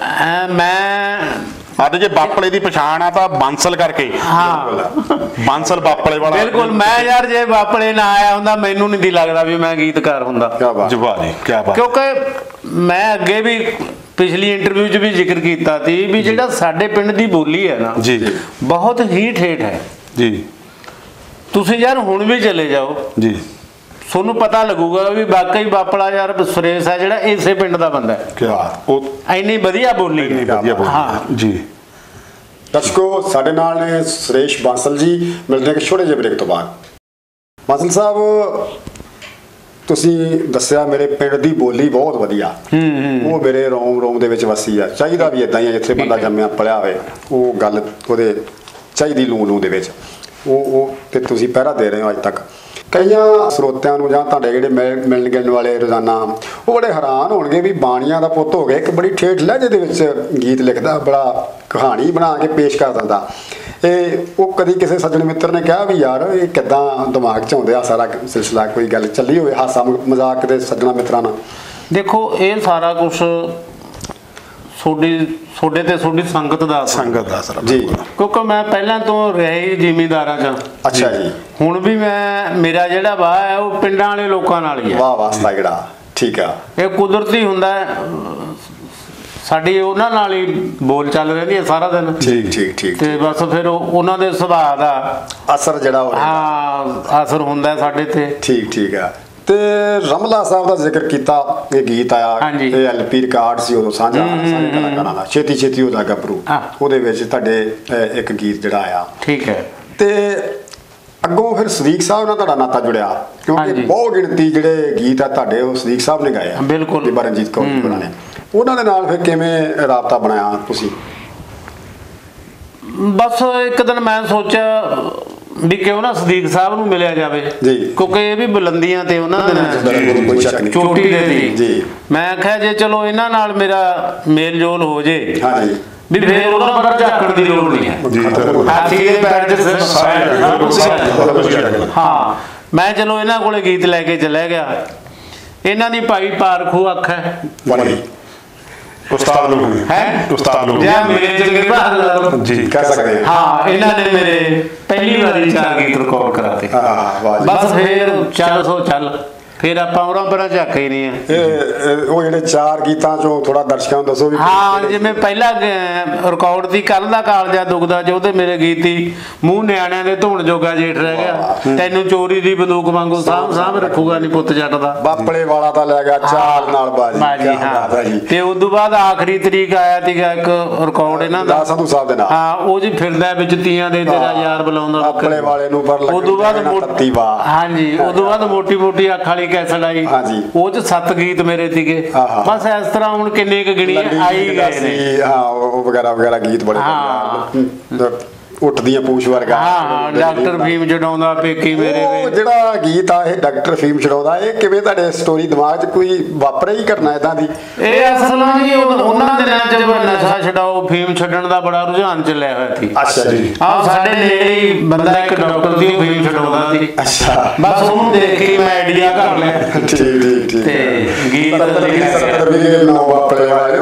ਮੈਂ ਅੱਜ ਜੇ ਬਾਪਲੇ ਦੀ ਪਛਾਣ ਆ ਤਾਂ ਬਾਂਸਲ ਕਰਕੇ। ਹਾਂ ਬਾਂਸਲ ਬਾਪਲੇ ਵਾਲਾ। ਬਿਲਕੁਲ। ਮੈਂ ਯਾਰ ਜੇ ਬਾਪਲੇ ਨਾ ਆਇਆ ਹੁੰਦਾ ਮੈਨੂੰ ਨਹੀਂ ਲੱਗਦਾ ਵੀ ਮੈਂ ਗੀਤਕਾਰ ਹੁੰਦਾ। ਕੀ ਬਾਤ ਜਵਾਬ ਜੀ ਕੀ ਬਾਤ। ਕਿਉਂਕਿ ਮੈਂ ਅੱਗੇ ਵੀ ਪਿਛਲੀ ਇੰਟਰਵਿਊ 'ਚ ਵੀ ਜ਼ਿਕਰ ਕੀਤਾ ਸੀ ਵੀ ਜਿਹੜਾ ਸਾਡੇ ਪਿੰਡ ਦੀ ਬੋਲੀ ਹੈ ਨਾ ਜੀ ਬਹੁਤ ਹੀ ਠੇਠ ਹੈ ਜੀ। ਤੁਸੀਂ ਯਾਰ ਹੁਣ ਵੀ ਚਲੇ ਜਾਓ ਜੀ ਤੁਹਾਨੂੰ ਪਤਾ ਲੱਗੂਗਾ ਵੀ ਵਾਕਈ ਬਾਪਲਾ ਯਾਰ ਸੁਰੇਸ਼ ਹੈ ਜਿਹੜਾ ਇਸੇ ਪਿੰਡ ਦਾ ਬੰਦਾ ਹੈ। ਕੀ ਬਾਤ। ਉਹ ਇੰਨੀ ਵਧੀਆ ਬੋਲੀ ਇੰਨੀ ਵਧੀਆ ਬੋਲੀ। ਹਾਂ ਜੀ। ਦਰਸ਼ਕੋ ਸਾਡੇ ਨਾਲ ਨੇ ਸੁਰੇਸ਼ ਬਾਂਸਲ ਜੀ। ਮਿਲਦੇ ਇੱਕ ਛੋਟੇ ਜਿਹੇ ਬ੍ਰੇਕ ਤੋਂ ਬਾਅਦ। ਬਾਂਸਲ ਸਾਹਿਬ ਤੁਸੀਂ ਦੱਸਿਆ ਮੇਰੇ ਪਿੰਡ ਦੀ ਬੋਲੀ ਬਹੁਤ ਵਧੀਆ, ਉਹ ਮੇਰੇ ਰੋਮ ਰੋਮ ਦੇ ਵਿੱਚ ਵਸੀ ਆ। ਚਾਹੀਦਾ ਵੀ ਇਦਾਂ ਹੀ ਆ, ਜਿੱਥੇ ਬੰਦਾ ਜੰਮਿਆ ਪਲਿਆ ਹੋਵੇ ਉਹ ਗੱਲ ਉਹਦੇ ਚਾਹੀਦੀ ਲੂ ਲੂ ਦੇ ਵਿੱਚ ਉਹ ਉਹ ਤੇ ਤੁਸੀਂ ਪਹਿਰਾ ਦੇ ਰਹੇ ਹੋ ਅੱਜ ਤੱਕ। ਕਈਆਂ ਸਰੋਤਿਆਂ ਨੂੰ ਜਾਂ ਤੁਹਾਡੇ ਜਿਹੜੇ ਮਿਲਣ ਗਿਲਣ ਵਾਲੇ ਰੋਜ਼ਾਨਾ ਉਹ ਬੜੇ ਹੈਰਾਨ ਹੋਣਗੇ ਵੀ ਬਾਣੀਆਂ ਦਾ ਪੁੱਤ ਹੋ ਗਿਆ, ਇੱਕ ਬੜੀ ਠੇਠ ਲਹਿਜੇ ਦੇ ਵਿੱਚ ਗੀਤ ਲਿਖਦਾ, ਬੜਾ ਕਹਾਣੀ ਬਣਾ ਕੇ ਪੇਸ਼ ਕਰ ਦਿੰਦਾ। ਇਹ ਉਹ ਕਦੀ ਕਿਸੇ ਸੱਜਣ ਮਿੱਤਰ ਨੇ ਕਿਹਾ ਵੀ ਯਾਰ ਇਹ ਕਿੱਦਾਂ ਦਿਮਾਗ 'ਚ ਆਉਂਦੇ ਆ ਸਾਰਾ ਸਿਲਸਿਲਾ, ਕੋਈ ਗੱਲ ਚੱਲੀ ਹੋਵੇ ਹਾਸਾ ਮਜ਼ਾਕ ਦੇ ਸੱਜਣਾ ਮਿੱਤਰਾਂ ਨਾਲ? ਦੇਖੋ ਇਹ ਸਾਰਾ ਕੁਛ ਤੁਹਾਡੀ ਤੁਹਾਡੇ ਤੇ ਤੁਹਾਡੀ ਸੰਗਤ ਦਾ ਸੰਗਤ ਦਾ ਸਰ ਜੀ, ਕਿਉਂਕਿ ਮੈਂ ਪਹਿਲਾਂ ਤੋਂ ਰਿਹਾ ਹੀ ਜ਼ਿਮੀਂਦਾਰਾਂ 'ਚ। ਅੱਛਾ ਜੀ। ਹੁਣ ਵੀ ਮੈਂ ਮੇਰਾ ਜਿਹੜਾ ਵਾਹ ਹੈ ਉਹ ਪਿੰਡਾਂ ਵਾਲੇ ਲੋਕਾਂ ਨਾਲ ਹੀ ਹੈ। ਵਾਹ ਵਾਸਤਾ ਜਿਹੜਾ ਠੀਕ ਆ, ਇਹ ਕੁਦਰਤੀ ਹੁੰਦਾ ਹੈ, ਸਾਡੀ ਉਹਨਾਂ ਨਾਲ ਹੀ ਬੋਲ ਚੱਲ ਰਹਿੰਦੀ ਹੈ ਸਾਰਾ ਦਿਨ। ਠੀਕ ਠੀਕ ਠੀਕ ਤੇ ਬਸ ਫਿਰ ਉਹਨਾਂ ਦੇ ਸੁਭਾਅ ਦਾ ਅਸਰ ਜਿਹੜਾ ਹੋ ਹਾਂ ਅਸਰ ਹੁੰਦਾ ਸਾਡੇ ਤੇ। ਠੀਕ ਠੀਕ ਆ। ਤੇ ਰਮਲਾ ਸਾਹਿਬ ਦਾ ਜ਼ਿਕਰ ਕੀਤਾ, ਇਹ ਗੀਤ ਆਇਆ, ਇਹ ਐਲਪੀ ਰਿਕਾਰਡ ਸੀ ਉਦੋਂ ਸਾਂਝਾ ਸਾਰੇ ਕਲਾਕਾਰਾਂ ਦਾ, ਛੇਤੀ ਛੇਤੀ ਹੋ ਜਾ ਗੱਭਰੂ, ਉਹਦੇ ਵਿੱਚ ਤੁਹਾਡੇ ਇੱਕ ਗੀਤ ਜਿਹੜਾ ਆਇਆ। ਠੀਕ ਹੈ। ਤੇ ਅੱਗੋਂ ਫਿਰ ਸਦੀਕ ਸਾਹਿਬ ਨਾਲ ਤੁਹਾਡਾ ਨਾਤਾ ਜੁੜਿਆ, ਕਿਉਂਕਿ ਬਹੁਤ ਗਿਣਤੀ ਜਿਹੜੇ ਗੀਤ ਆ ਤੁਹਾਡੇ ਉਹ ਸਦੀਕ ਸਾਹਿਬ ਨੇ ਗਾਏ ਆ। ਬਿਲਕੁਲ। ਬੀਬਾ ਰਣਜੀਤ ਕੌਰ ਹੋਰਾਂ ਨੇ, ਉਹਨਾਂ ਦੇ ਨਾਲ ਫਿਰ ਕਿਵੇਂ ਰਾਬਤਾ ਬਣਾਇਆ ਤੁਸੀਂ? ਬਸ ਇੱਕ ਦਿਨ ਮੈਂ ਸੋਚਿਆ ਵੀ ਕਿਉਂ ਨਾ ਸਦੀਕ ਸਾਹਿਬ ਨੂੰ ਮਿਲਿਆ ਜਾਵੇ ਜੀ, ਕਿਉਂਕਿ ਇਹ ਵੀ ਬੁਲੰਦੀਆਂ ਤੇ ਉਹਨਾਂ ਦੇ ਚੋਟੀ ਦੇ ਸੀ। ਮੈਂ ਆਖਿਆ ਜੇ ਚਲੋ ਇਹਨਾਂ ਨਾਲ ਮੇਰਾ ਮੇਲ ਜੋਲ ਹੋ ਜੇ ਹਾਂਜੀ ਵੀ ਫਿਰ ਉਹਨਾਂ ਪਰ ਝਾਕਣ ਦੀ ਲੋੜ ਨਹੀਂ ਹੈ। ਹਾਥੀ ਦੇ ਪੈਰ 'ਚ ਹਾਂ ਮੈਂ ਚਲੋ ਇਹਨਾਂ ਕੋਲੇ ਗੀਤ ਲੈ ਕੇ ਚਲਿਆ ਗਿਆ। ਇਹਨਾਂ ਦੀ ਭਾਈ ਪਾਰਖੂ ਅੱਖ ਹੈ ਉਸਤਾਦ ਲੋਕ ਹੈ, ਉਸਤਾਦ ਲੋਕ ਜਾਂ ਮੇਰੇ ਚੰਗੇ ਭਾਗ ਜੀ ਕਹਿ ਸਕਦੇ ਹਾਂ। ਇਹਨਾਂ ਨੇ ਮੇਰੇ ਪਹਿਲੀ ਵਾਰੀ ਚਾਰ ਗੀਤ ਰਿਕਾਰਡ ਕਰਾਤੇ। ਬਸ ਫਿਰ ਚੱਲ ਸੋ ਚੱਲ, ਫਿਰ ਆਪਾਂ ਉਹਨਾਂ ਪਰ ਝਾਕਾ ਹੀ ਨਹੀਂ ਹੈ। ਇਹ ਉਹ ਜਿਹੜੇ ਚਾਰ ਗੀਤਾਂ ਚੋਂ ਥੋੜਾ ਦਰਸ਼ਕਾਂ ਨੂੰ ਦੱਸੋ ਵੀ। ਹਾਂ ਜਿਵੇਂ ਪਹਿਲਾ ਰਿਕਾਰਡ ਦੀ ਕੱਲ ਦਾ ਕਾਲਜਾ ਦੁਖਦਾ ਚ ਉਹਦੇ ਮੇਰੇ ਗੀਤ ਦੀ ਮੂੰਹ ਨਿਆਣਿਆਂ ਦੇ ਧੋਣ ਜੋਗਾ ਜੇਠ ਰਹਿ ਗਿਆ, ਤੈਨੂੰ ਚੋਰੀ ਦੀ ਬੰਦੂਕ ਵਾਂਗੂ ਸਾਂਭ ਸਾਂਭ ਰੱਖੂਗਾ ਨਹੀਂ ਪੁੱਤ ਜੱਟ ਦਾ, ਬਾਪਲੇ ਵਾਲਾ ਤਾਂ ਲੈ ਗਿਆ ਚਾਲ ਨਾਲ ਬਾਜੀ। ਹਾਂ ਤੇ ਉਸ ਤੋਂ ਬਾਅਦ ਆਖਰੀ ਤਰੀਕ ਆਇਆ ਸੀਗਾ ਇੱਕ ਰਿਕਾਰਡ ਇਹਨਾਂ ਦਾ ਸੰਧੂ ਸਾਹਿਬ ਦੇ ਨਾਲ। ਹਾਂ ਉਹ ਜੀ ਫਿਰਦਾ ਵਿੱਚ ਤੀਆਂ ਦੇ ਤੇਰਾ ਯਾਰ ਬੁਲਾਉਂਦਾ ਬਾਪਲੇ ਵਾਲੇ ਨੂੰ ਪਰ ਉਸ ਤੋਂ ਬਾਅਦ ਹਾਂਜੀ ਉਸ ਤੋਂ ਬਾਅਦ ਮੋਟੀ ਮੋਟੀ ਅੱਖ ਵਾਲੀ ਕੈਸਟ ਆਈ, ਉਹ ਚ ਸੱਤ ਗੀਤ ਮੇਰੇ ਸੀਗੇ। ਬਸ ਇਸ ਤਰ੍ਹਾਂ ਹੁਣ ਕਿੰਨੇ ਕੁ ਗਿਣੀ ਆਈ ਗਏ ਨੇ। ਹਾਂ ਉਹ ਵਗੈਰਾ ਵਗੈਰਾ ਗੀਤ ਬੜੇ ਉੱਠਦੀਆਂ ਪੂਛ ਵਰਗਾ। ਹਾਂ ਡਾਕਟਰ ਫੀਮ ਛਡਾਉਂਦਾ ਪੇਕੀ ਮੇਰੇ ਉਹ ਜਿਹੜਾ ਗੀਤ ਆ ਇਹ ਡਾਕਟਰ ਫੀਮ ਛਡਾਉਂਦਾ, ਇਹ ਕਿਵੇਂ ਤੁਹਾਡੇ ਸਟੋਰੀ ਦਿਮਾਗ 'ਚ ਕੋਈ ਵਾਪਰਿਆ ਹੀ ਘਟਨਾ ਇਦਾਂ ਦੀ? ਇਹ ਅਸਲ ਜੀ ਉਹਨਾਂ ਦਿਨਾਂ 'ਚ ਨਸ਼ਾ ਛਡਾਓ ਫੀਮ ਛੱਡਣ ਦਾ ਬੜਾ ਰੁਝਾਨ ਚੱਲਿਆ ਹੋਇਆ ਸੀ। ਅੱਛਾ ਜੀ। ਹਾਂ ਸਾਡੇ ਨੇੜੇ ਹੀ ਬੰਦਾ ਇੱਕ ਡਾਕਟਰ ਦੀ ਫੀਮ ਛਡਾਉਂਦਾ ਸੀ। ਅੱਛਾ ਬਸ ਉਹਨੂੰ ਦੇਖ ਕੇ ਮੈਂ ਆਈਡੀਆ ਕਰ ਲਿਆ। ਠੀਕ ਠੀਕ ਠੀਕ। ਤੇ ਗੀਤ ਸੱਤਰ ਵੀ ਨੌ ਵਾਪਰੇ ਵਾਲੇ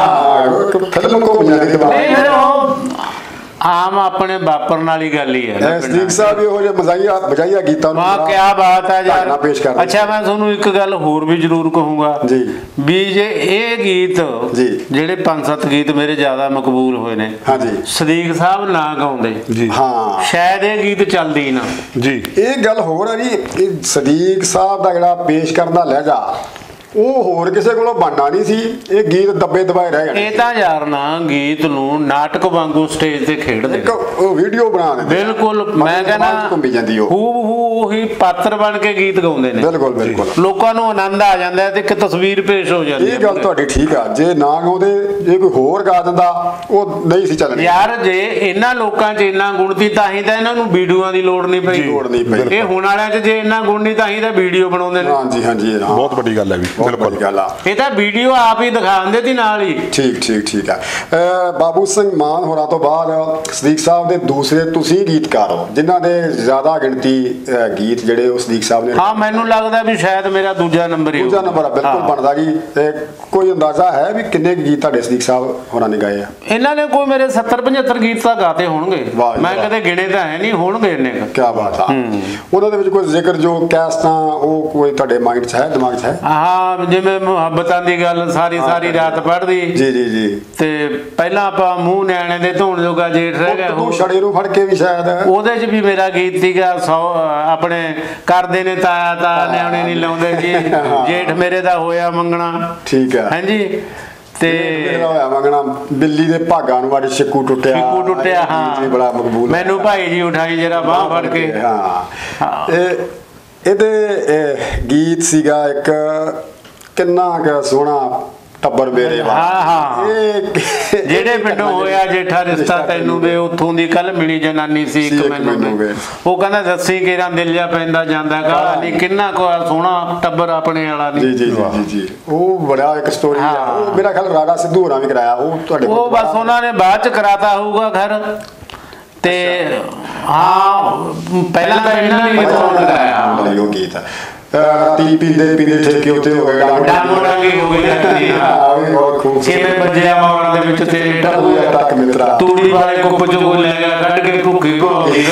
ਹਾਂ ਫਿਲਮ ਕੋ ਪੰਜਾਬੀ ਦੇ ਬਾਅਦ ਆਮ ਆਪਣੇ ਵਾਪਰਨ ਵਾਲੀ ਗੱਲ ਹੀ ਹੈ। ਸਦੀਕ ਸਾਹਿਬ ਇਹੋ ਜਿਹੇ ਮਜ਼ਾਈਆ ਬਜਾਈਆ ਗੀਤਾਂ ਨੂੰ ਵਾਹ ਕੀ ਬਾਤ ਹੈ ਯਾਰ। ਅੱਛਾ ਮੈਂ ਤੁਹਾਨੂੰ ਇੱਕ ਗੱਲ ਹੋਰ ਵੀ ਜ਼ਰੂਰ ਕਹੂੰਗਾ ਜੀ ਵੀ ਜੇ ਇਹ ਗੀਤ ਜੀ ਜਿਹੜੇ ਪੰਜ ਸੱਤ ਗੀਤ ਮੇਰੇ ਜ਼ਿਆਦਾ ਮਕਬੂਲ ਹੋਏ ਨੇ ਹਾਂਜੀ ਸਦੀਕ ਸਾਹਿਬ ਨਾ ਗਾਉਂਦੇ ਜੀ ਹਾਂ ਸ਼ਾਇਦ ਇਹ ਗੀਤ ਚੱਲਦੀ ਨਾ ਜੀ। ਇਹ ਗੱਲ ਹੋਰ ਹੈ ਜੀ, ਇਹ ਸਦੀਕ ਸਾਹਿਬ ਦਾ ਜਿਹੜਾ ਪੇਸ਼ ਕਰਨ ਦਾ ਲਹਿਜਾ ਉਹ ਹੋਰ ਕਿਸੇ ਕੋਲੋਂ ਬਣਨਾ ਨਹੀਂ ਸੀ, ਇਹ ਗੀਤ ਦੱਬੇ ਦਬਾਏ ਰਹਿ ਜਾਣੇ। ਇਹ ਤਾਂ ਯਾਰ ਨਾ ਗੀਤ ਨੂੰ ਨਾਟਕ ਵਾਂਗੂ ਸਟੇਜ ਤੇ ਖੇਡਦੇ ਉਹ ਵੀਡੀਓ ਬਣਾ ਦਿੰਦੇ ਬਿਲਕੁਲ। ਮੈਂ ਕਹਿੰਦਾ ਘੁੰਮੀ ਜਾਂਦੀ ਉਹ ਹੂ ਹੂ ਉਹੀ ਪਾਤਰ ਬਣ ਕੇ ਗੀਤ ਗਾਉਂਦੇ ਨੇ। ਬਿਲਕੁਲ ਬਿਲਕੁਲ ਲੋਕਾਂ ਨੂੰ ਆਨੰਦ ਆ ਜਾਂਦਾ ਤੇ ਇੱਕ ਤਸਵੀਰ ਪੇਸ਼ ਹੋ ਜਾਂਦੀ। ਇਹ ਗੱਲ ਤੁਹਾਡੀ ਠੀਕ ਆ, ਜੇ ਨਾ ਗਾਉਂਦੇ ਜੇ ਕੋਈ ਹੋਰ ਗਾ ਦਿੰਦਾ ਉਹ ਨਹੀਂ ਸੀ ਚੱਲਣੀ ਯਾਰ। ਜੇ ਇਹਨਾਂ ਲੋਕਾਂ 'ਚ ਇੰਨਾ ਗੁਣ ਸੀ ਤਾਂ ਹੀ ਤਾਂ ਇਹਨਾਂ ਨੂੰ ਵੀਡੀਓਆਂ ਦੀ ਲੋੜ ਨਹੀਂ ਪਈ। ਲੋੜ ਨਹੀਂ ਪਈ। ਇਹ ਹੁਣ ਵਾਲਿਆਂ 'ਚ ਜੇ ਇੰਨਾ ਗੁਣ ਨਹੀਂ ਤਾਂ ਹੀ ਤਾਂ ਵੀਡੀਓ ਬਣਾਉਂਦੇ ਨੇ। ਹਾਂਜੀ ਹਾਂਜੀ ਬਹੁਤ ਵੱਡੀ ਗੱਲ ਹੈ ਵੀ ਬਿਲਕੁਲ ਗੱਲ ਆ। ਇਹ ਤਾਂ ਵੀਡੀਓ ਆਪ ਹੀ ਦਿਖਾਉਂਦੇ ਸੀ ਨਾਲ ਹੀ। ਠੀਕ ਠੀਕ ਠੀਕ ਆ। ਬਾਬੂ ਸਿੰਘ ਮਾਨ ਹੋਰਾਂ ਤੋਂ ਬਾਅਦ ਸਦੀਕ ਸਾਹਿਬ ਦੇ ਦੂਸਰੇ ਤੁਸੀਂ ਗੀਤਕਾਰ ਹੋ ਜਿਨ੍ਹਾਂ ਦੇ ਜ਼ਿਆਦਾ ਗਿਣਤੀ ਗੀਤ ਜਿਹੜੇ ਉਹ ਸਦੀਕ ਸਾਹਿਬ ਨੇ। ਹਾਂ ਮੈਨੂੰ ਲੱਗਦਾ ਵੀ ਸ਼ਾਇਦ ਮੇਰਾ ਦੂਜਾ ਨੰਬਰ ਹੀ ਦੂਜਾ ਨੰਬਰ ਆ ਬਿਲਕੁਲ ਬਣਦਾ ਜੀ। ਕੋਈ ਅੰਦਾਜ਼ਾ ਹੈ ਵੀ ਕਿੰਨੇ ਗੀਤ ਤੁਹਾਡੇ ਸਦੀਕ ਸਾਹਿਬ ਹੋਰਾਂ ਨੇ ਗਾਏ ਆ? ਇਹਨਾਂ ਨੇ ਕੋਈ ਮੇਰੇ ਸੱਤਰ ਪਝੱਤਰ ਗੀਤ ਤਾਂ ਗਾਤੇ ਹੋਣਗੇ, ਮੈਂ ਕਦੇ ਗਿਣੇ ਤਾਂ ਹੈ ਨਹੀਂ, ਹੋਣਗੇ ਇੰਨੇ। ਕੀ ਬਾਤ ਆ। ਉਹਨਾਂ ਦੇ ਵਿੱਚ ਕੋਈ ਜ਼ਿਕਰ ਜੋ ਕੈਸਟਾਂ ਉਹ ਕੋਈ ਤੁਹਾਡੇ ਮਾਈਂਡ 'ਚ ਹੈ, ਦਿਮਾਗ 'ਚ ਹੈ? ਹਾਂ ਜਿਵੇਂ ਮੁਹੱਬਤਾਂ ਦੀ ਗੱਲ ਸਾਰੀ ਸਾਰੀ ਰਾਤ ਪੜ੍ਹਦੀ ਜੀ ਜੀ ਜੀ। ਤੇ ਪਹਿਲਾਂ ਆਪਾਂ ਮੂੰਹ ਨਿਆਣੇ ਦੇ ਧੋਣ ਜੋਗਾ ਜੇਠ ਰਹਿ ਗਿਆ, ਉਹ ਛੜੇ ਨੂੰ ਫੜ ਕੇ ਵੀ ਸ਼ਾਇਦ ਉਹਦੇ 'ਚ ਵੀ ਮੇਰਾ ਗੀਤ ਸੀਗਾ। ਸੌ ਆਪਣੇ ਕਰਦੇ ਨੇ ਤਾਇਆ ਤਾ ਨਿਆਣੇ ਨਹੀਂ ਲਾਉਂਦੇ ਜੀ, ਜੇਠ ਮੇਰੇ ਦਾ ਹੋਇਆ ਮੰਗਣਾ। ਠੀਕ ਹੈ ਹਾਂਜੀ। ਤੇ ਹੋਇਆ ਮੰਗਣਾ ਬਿੱਲੀ ਦੇ ਭਾਗਾਂ ਨੂੰ ਵਾੜੀ ਛਿੱਕੂ ਟੁੱਟਿਆ ਛਿੱਕੂ ਟੁੱਟਿਆ ਹਾਂ ਜੀ ਬੜਾ ਮਕਬੂਲ। ਮੈਨੂੰ ਭਾਈ ਜੀ ਉਠਾਈ ਜਰਾ ਬਾਹ ਫੜ ਕੇ। ਹਾਂ ਇਹ ਇਹਦੇ ਗੀਤ ਸੀਗਾ ਇੱਕ ਕਿੰਨਾ ਕੁ ਸੋਹਣਾ ਟੱਬਰ ਮੇਰੇ ਹਾਂ ਹਾਂ ਜਿਹੜੇ ਪਿੰਡੋਂ ਹੋਇਆ ਜੇਠਾ ਰਿਸ਼ਤਾ ਤੈਨੂੰ ਵੇ ਉੱਥੋਂ ਦੀ ਕੱਲ ਮਿਲੀ ਜਨਾਨੀ ਸੀ ਇੱਕ ਮੈਨੂੰ ਵੇ ਉਹ ਕਹਿੰਦਾ ਦੱਸੀ ਕਿਹੜਾ ਦਿਲ ਜਾ ਪੈਂਦਾ ਜਾਂਦਾ ਕਾਲਾ ਨਹੀਂ ਕਿੰਨਾ ਕੋ ਸੋਹਣਾ ਟੱਬਰ ਆਪਣੇ ਵਾਲਾ ਨਹੀਂ ਜੀ ਜੀ ਜੀ ਜੀ ਉਹ ਬੜਾ ਇੱਕ ਸਟੋਰੀ ਆ ਉਹ ਮੇਰਾ ਖਿਆਲ ਰਾੜਾ ਸਿੱਧੂ ਹੋਰਾਂ ਵੀ ਕਰਾਇਆ ਉਹ ਤੁਹਾਡੇ ਉਹ ਬਸ ਉਹਨਾਂ ਨੇ ਬਾਅਦ ਚ ਕਰਾਤਾ ਹੋਊਗਾ ਘਰ ਤੇ ਹਾਂ ਪਹਿਲਾਂ ਤਾਂ ਇਹਨਾਂ ਨੇ ਕਰਾਇਆ ਉਹ ਗੀਤ ਟੀ ਪੀਂਦੇ ਪੀਂਦੇ ਠੇਕੇ ਉੱਤੇ ਹੋ ਗਏ ਡਾਂਗੋ ਡਾਂਗੀ ਹੋ ਗਈ ਆ ਵੀ ਬਹੁਤ ਖੂਬ ਕਿਵੇਂ ਵੱਜਿਆ ਮੌਰਾਂ ਦੇ ਵਿੱਚ ਤੇਰੇ ਟੱਬੂ ਤੱਕ ਮਿੱਤਰਾ ਤੂੜੀ ਵਾਲੇ ਕੁੱਪ ਚੋਂ ਲੈ ਗਿਆ ਕੱਢ ਕੇ ਭੁੱਖੀ ਭੋਗੀ